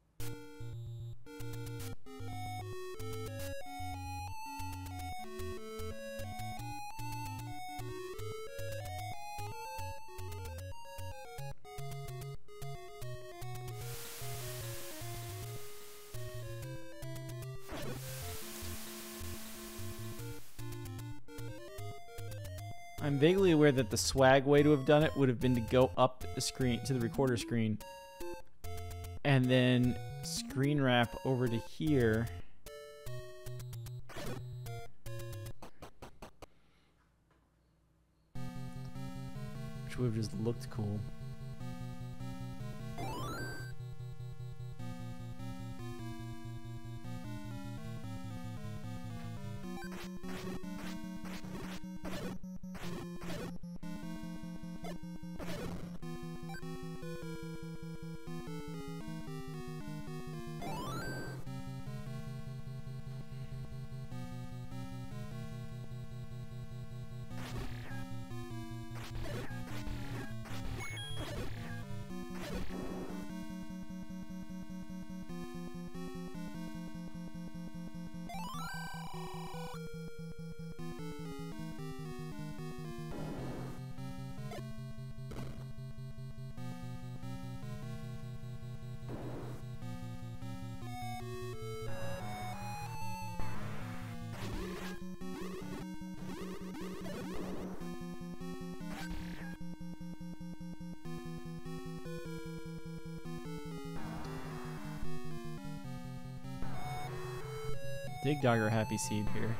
I'm vaguely aware that the swag way to have done it would have been to go up the screen to the recorder screen and then screen wrap over to here. Which would have just looked cool. Dig Dogger Happy Seed here.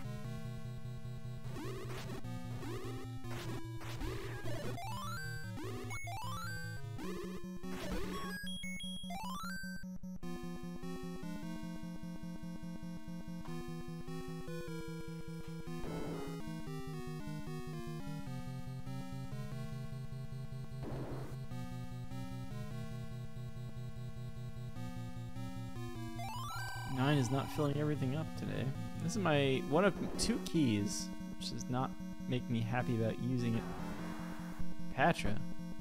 Nine is not filling everything up today. This is my one of two keys, which does not make me happy about using it. Patra.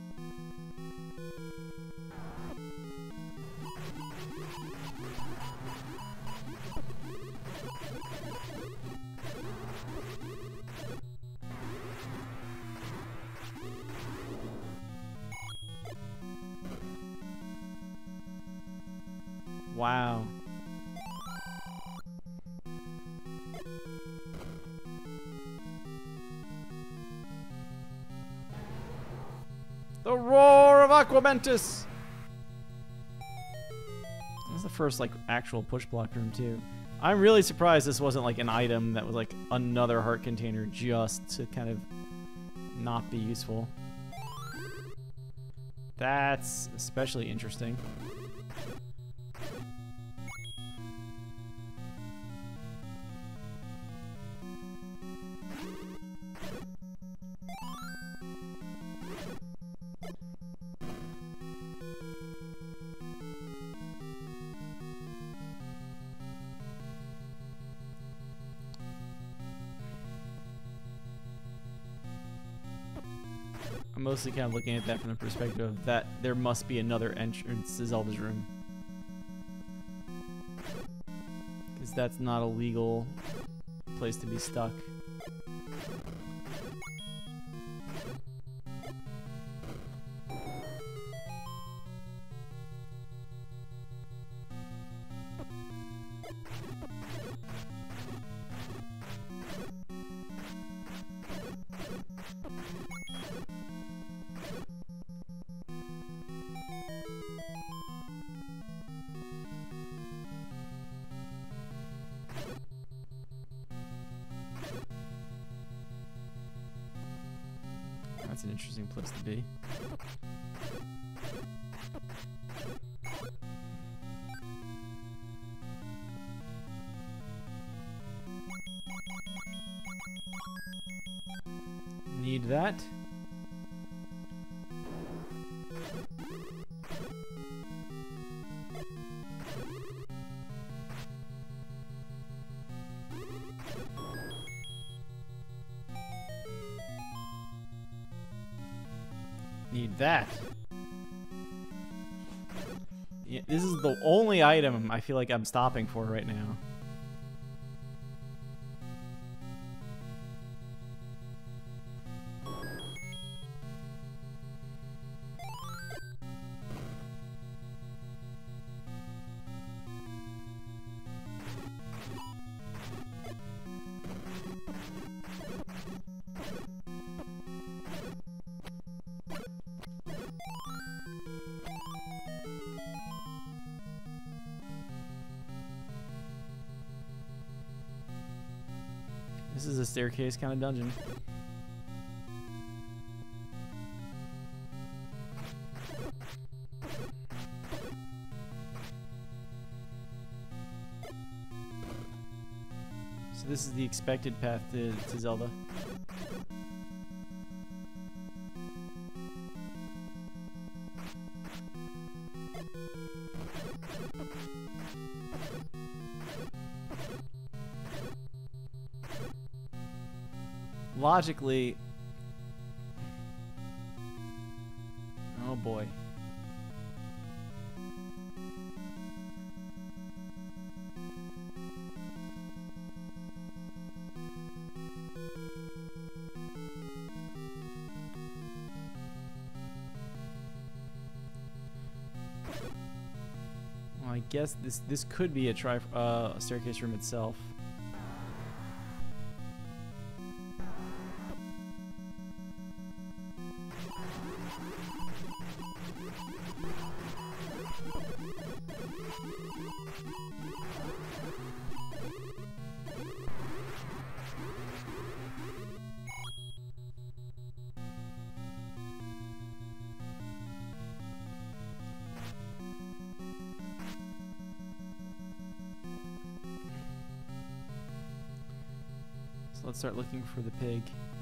Wow. The roar of Aquamentus! That's the first, like, actual push block room, too. I'm really surprised this wasn't, like, an item that was, like, another heart container just to kind of not be useful. That's especially interesting. I'm mostly kind of looking at that from the perspective of that there must be another entrance to Zelda's room. Because that's not a legal place to be stuck. That's an interesting place to be. Need that. Need that. Yeah, this is the only item I feel like I'm stopping for right now. This is a staircase kind of dungeon. So this is the expected path to, to Zelda. Logically, oh boy. Well, I guess this this could be a tri uh, a staircase room itself. Let's start looking for the pig.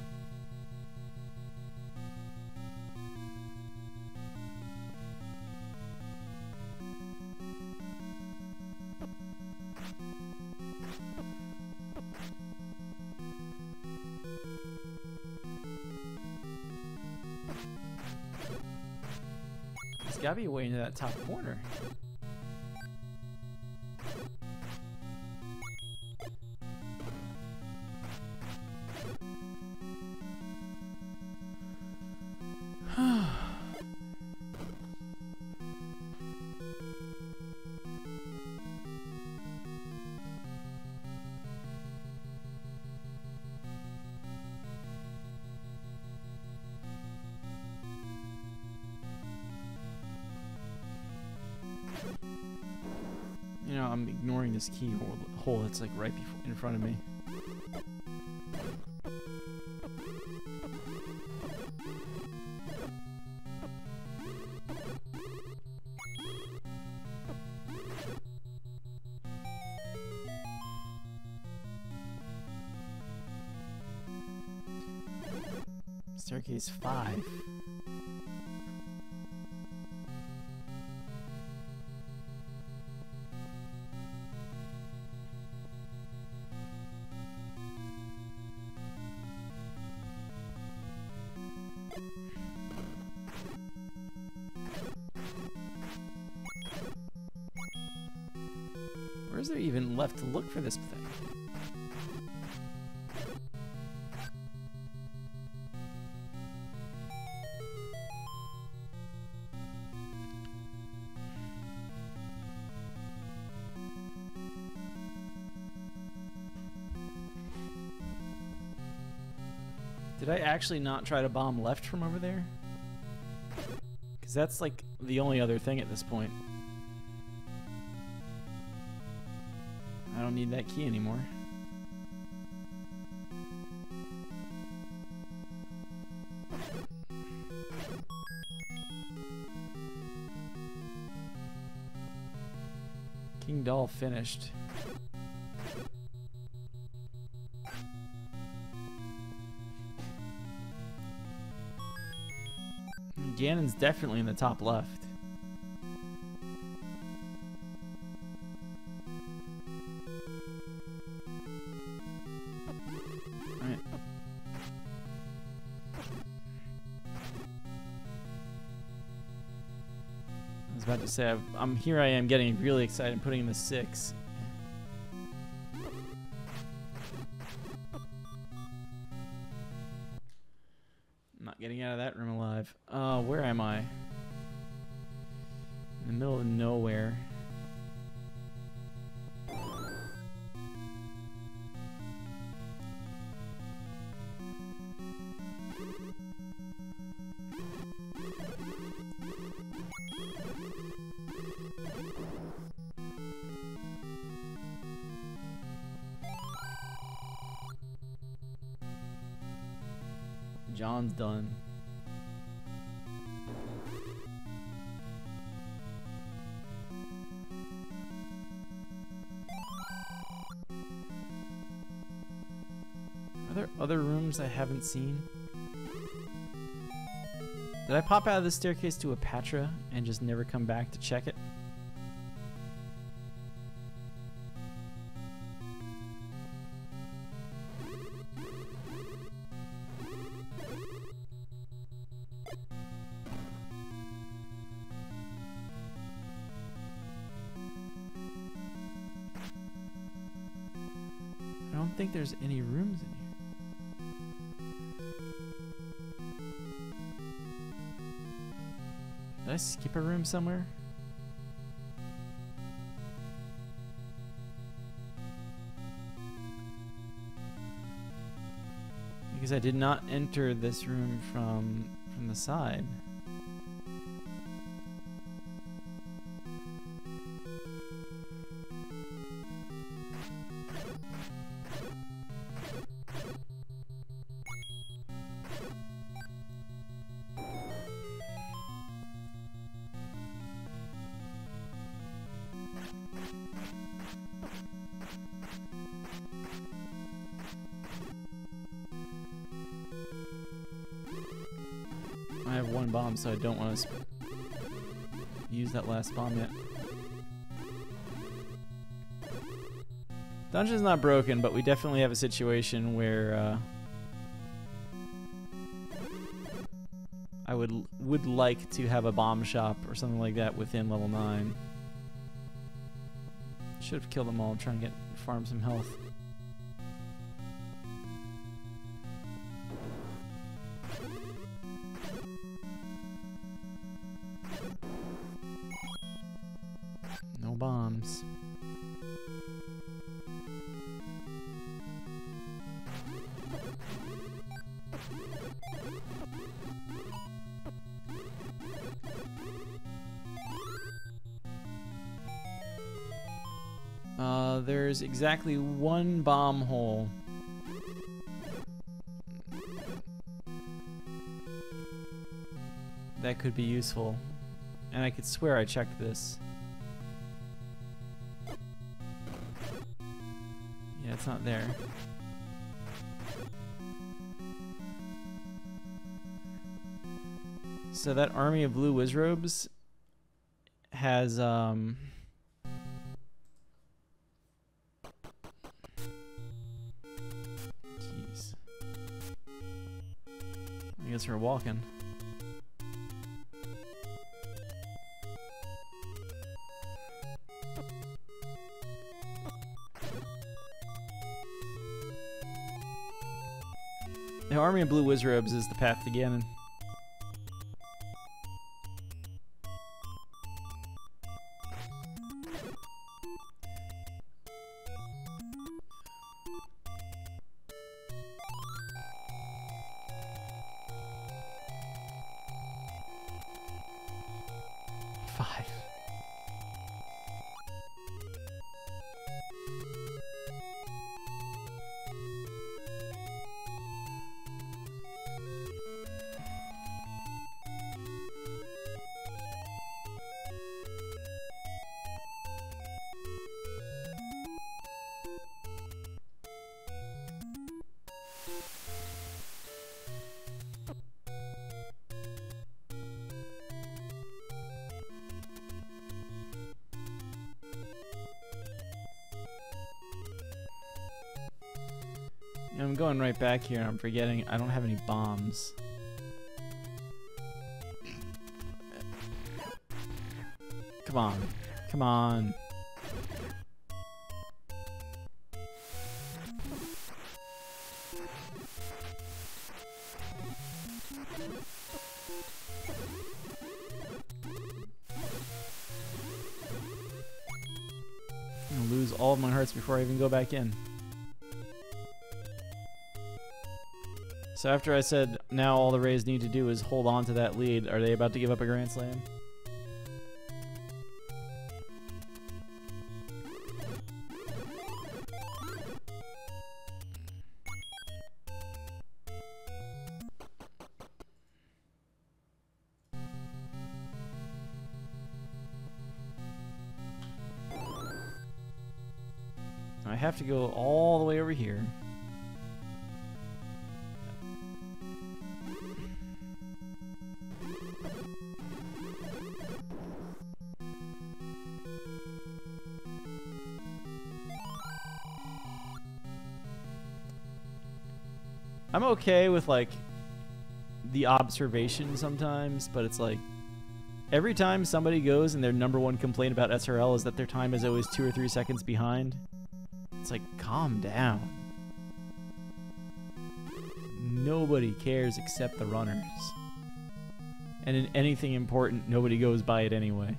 There's gotta be a way into that top corner. You know, I'm ignoring this keyhole hole that's like right before, in front of me. Staircase five. Where's there even left to look for this thing? Did I actually not try to bomb left from over there? Because that's like the only other thing at this point. I don't need that key anymore. King Doll finished. Ganon's definitely in the top left. Alright. was about to say, I've, I'm here. I am getting really excited and putting in the six. I'm not getting out of that room alive. Uh, where am I? In the middle of nowhere. John's done. Are there other rooms I haven't seen? Did I pop out of the staircase to a Patra and just never come back to check it? I don't think there's any rooms in here. Did I skip a room somewhere? Because I did not enter this room from from the side. I have one bomb, so I don't want to use that last bomb yet. Dungeon's not broken, but we definitely have a situation where uh, I would would like to have a bomb shop or something like that within level nine. Should have killed them all, trying to get farm some health. No bombs. Uh, there's exactly one bomb hole. That could be useful. And I could swear I checked this. Yeah, it's not there. So that army of blue wizrobes has, um... jeez. I guess we're walking. The army of blue wizrobes is the path to Ganon. Five. I'm going right back here and I'm forgetting I don't have any bombs. Come on. Come on. I'm gonna lose all of my hearts before I even go back in. So after I said now all the Rays need to do is hold on to that lead, are they about to give up a Grand Slam? I have to go all the way over here. I'm okay with like the observation sometimes, but it's like every time somebody goes and their number one complaint about S R L is that their time is always two or three seconds behind. It's like, calm down. Nobody cares except the runners. And in anything important, nobody goes by it anyway.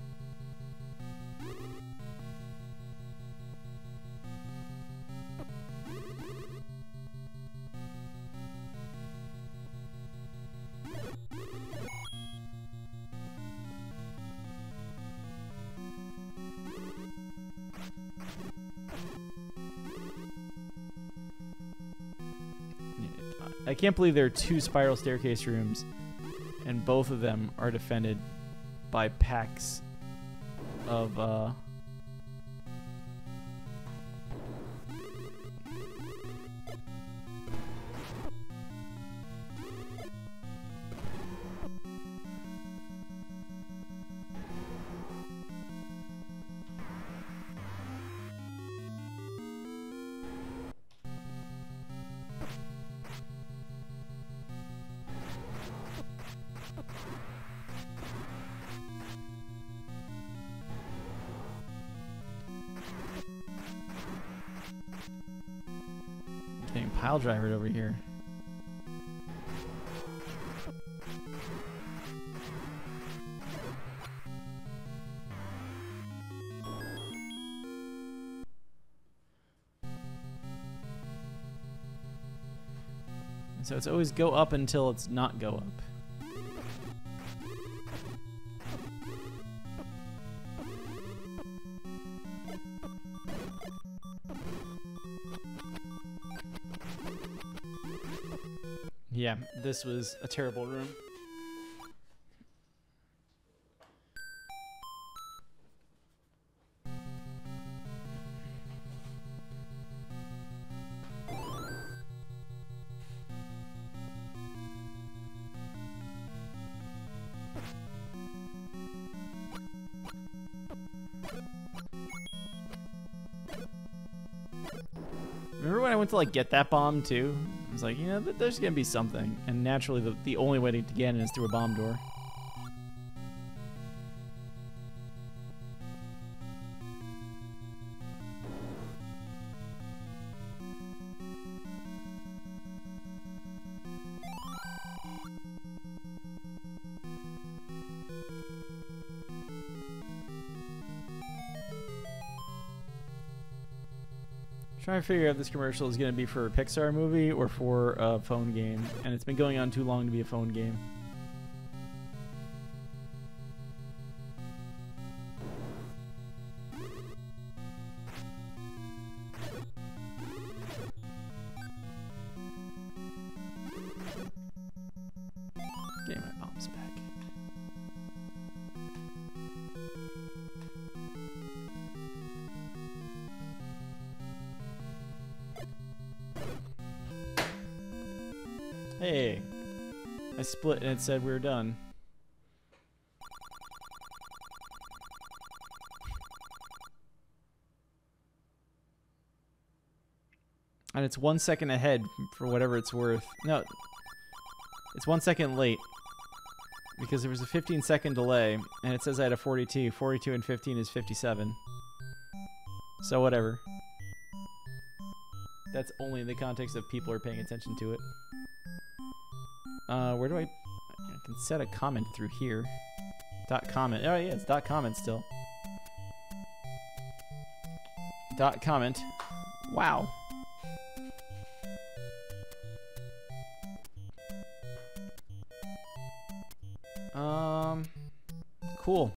I can't believe there are two spiral staircase rooms, and both of them are defended by packs of, uh... getting pile drivered over here. And so it's always go up until it's not go up. Yeah, this was a terrible room. Remember when I went to like get that bomb too? I was like, you know, there's gonna be something, and naturally the, the only way to get in is through a bomb door. Trying to figure out if this commercial is going to be for a Pixar movie or for a phone game, and it's been going on too long to be a phone game. Getting my bombs back. Hey, I split and it said we were done. And it's one second ahead for whatever it's worth. No, it's one second late. Because there was a fifteen second delay, and it says I had a forty-two. forty-two and fifteen is fifty-seven. So whatever. That's only in the context of people are paying attention to it. Uh, where do I... I can set a comment through here. Dot comment. Oh yeah, it's dot comment still. Dot comment. Wow. Um, cool.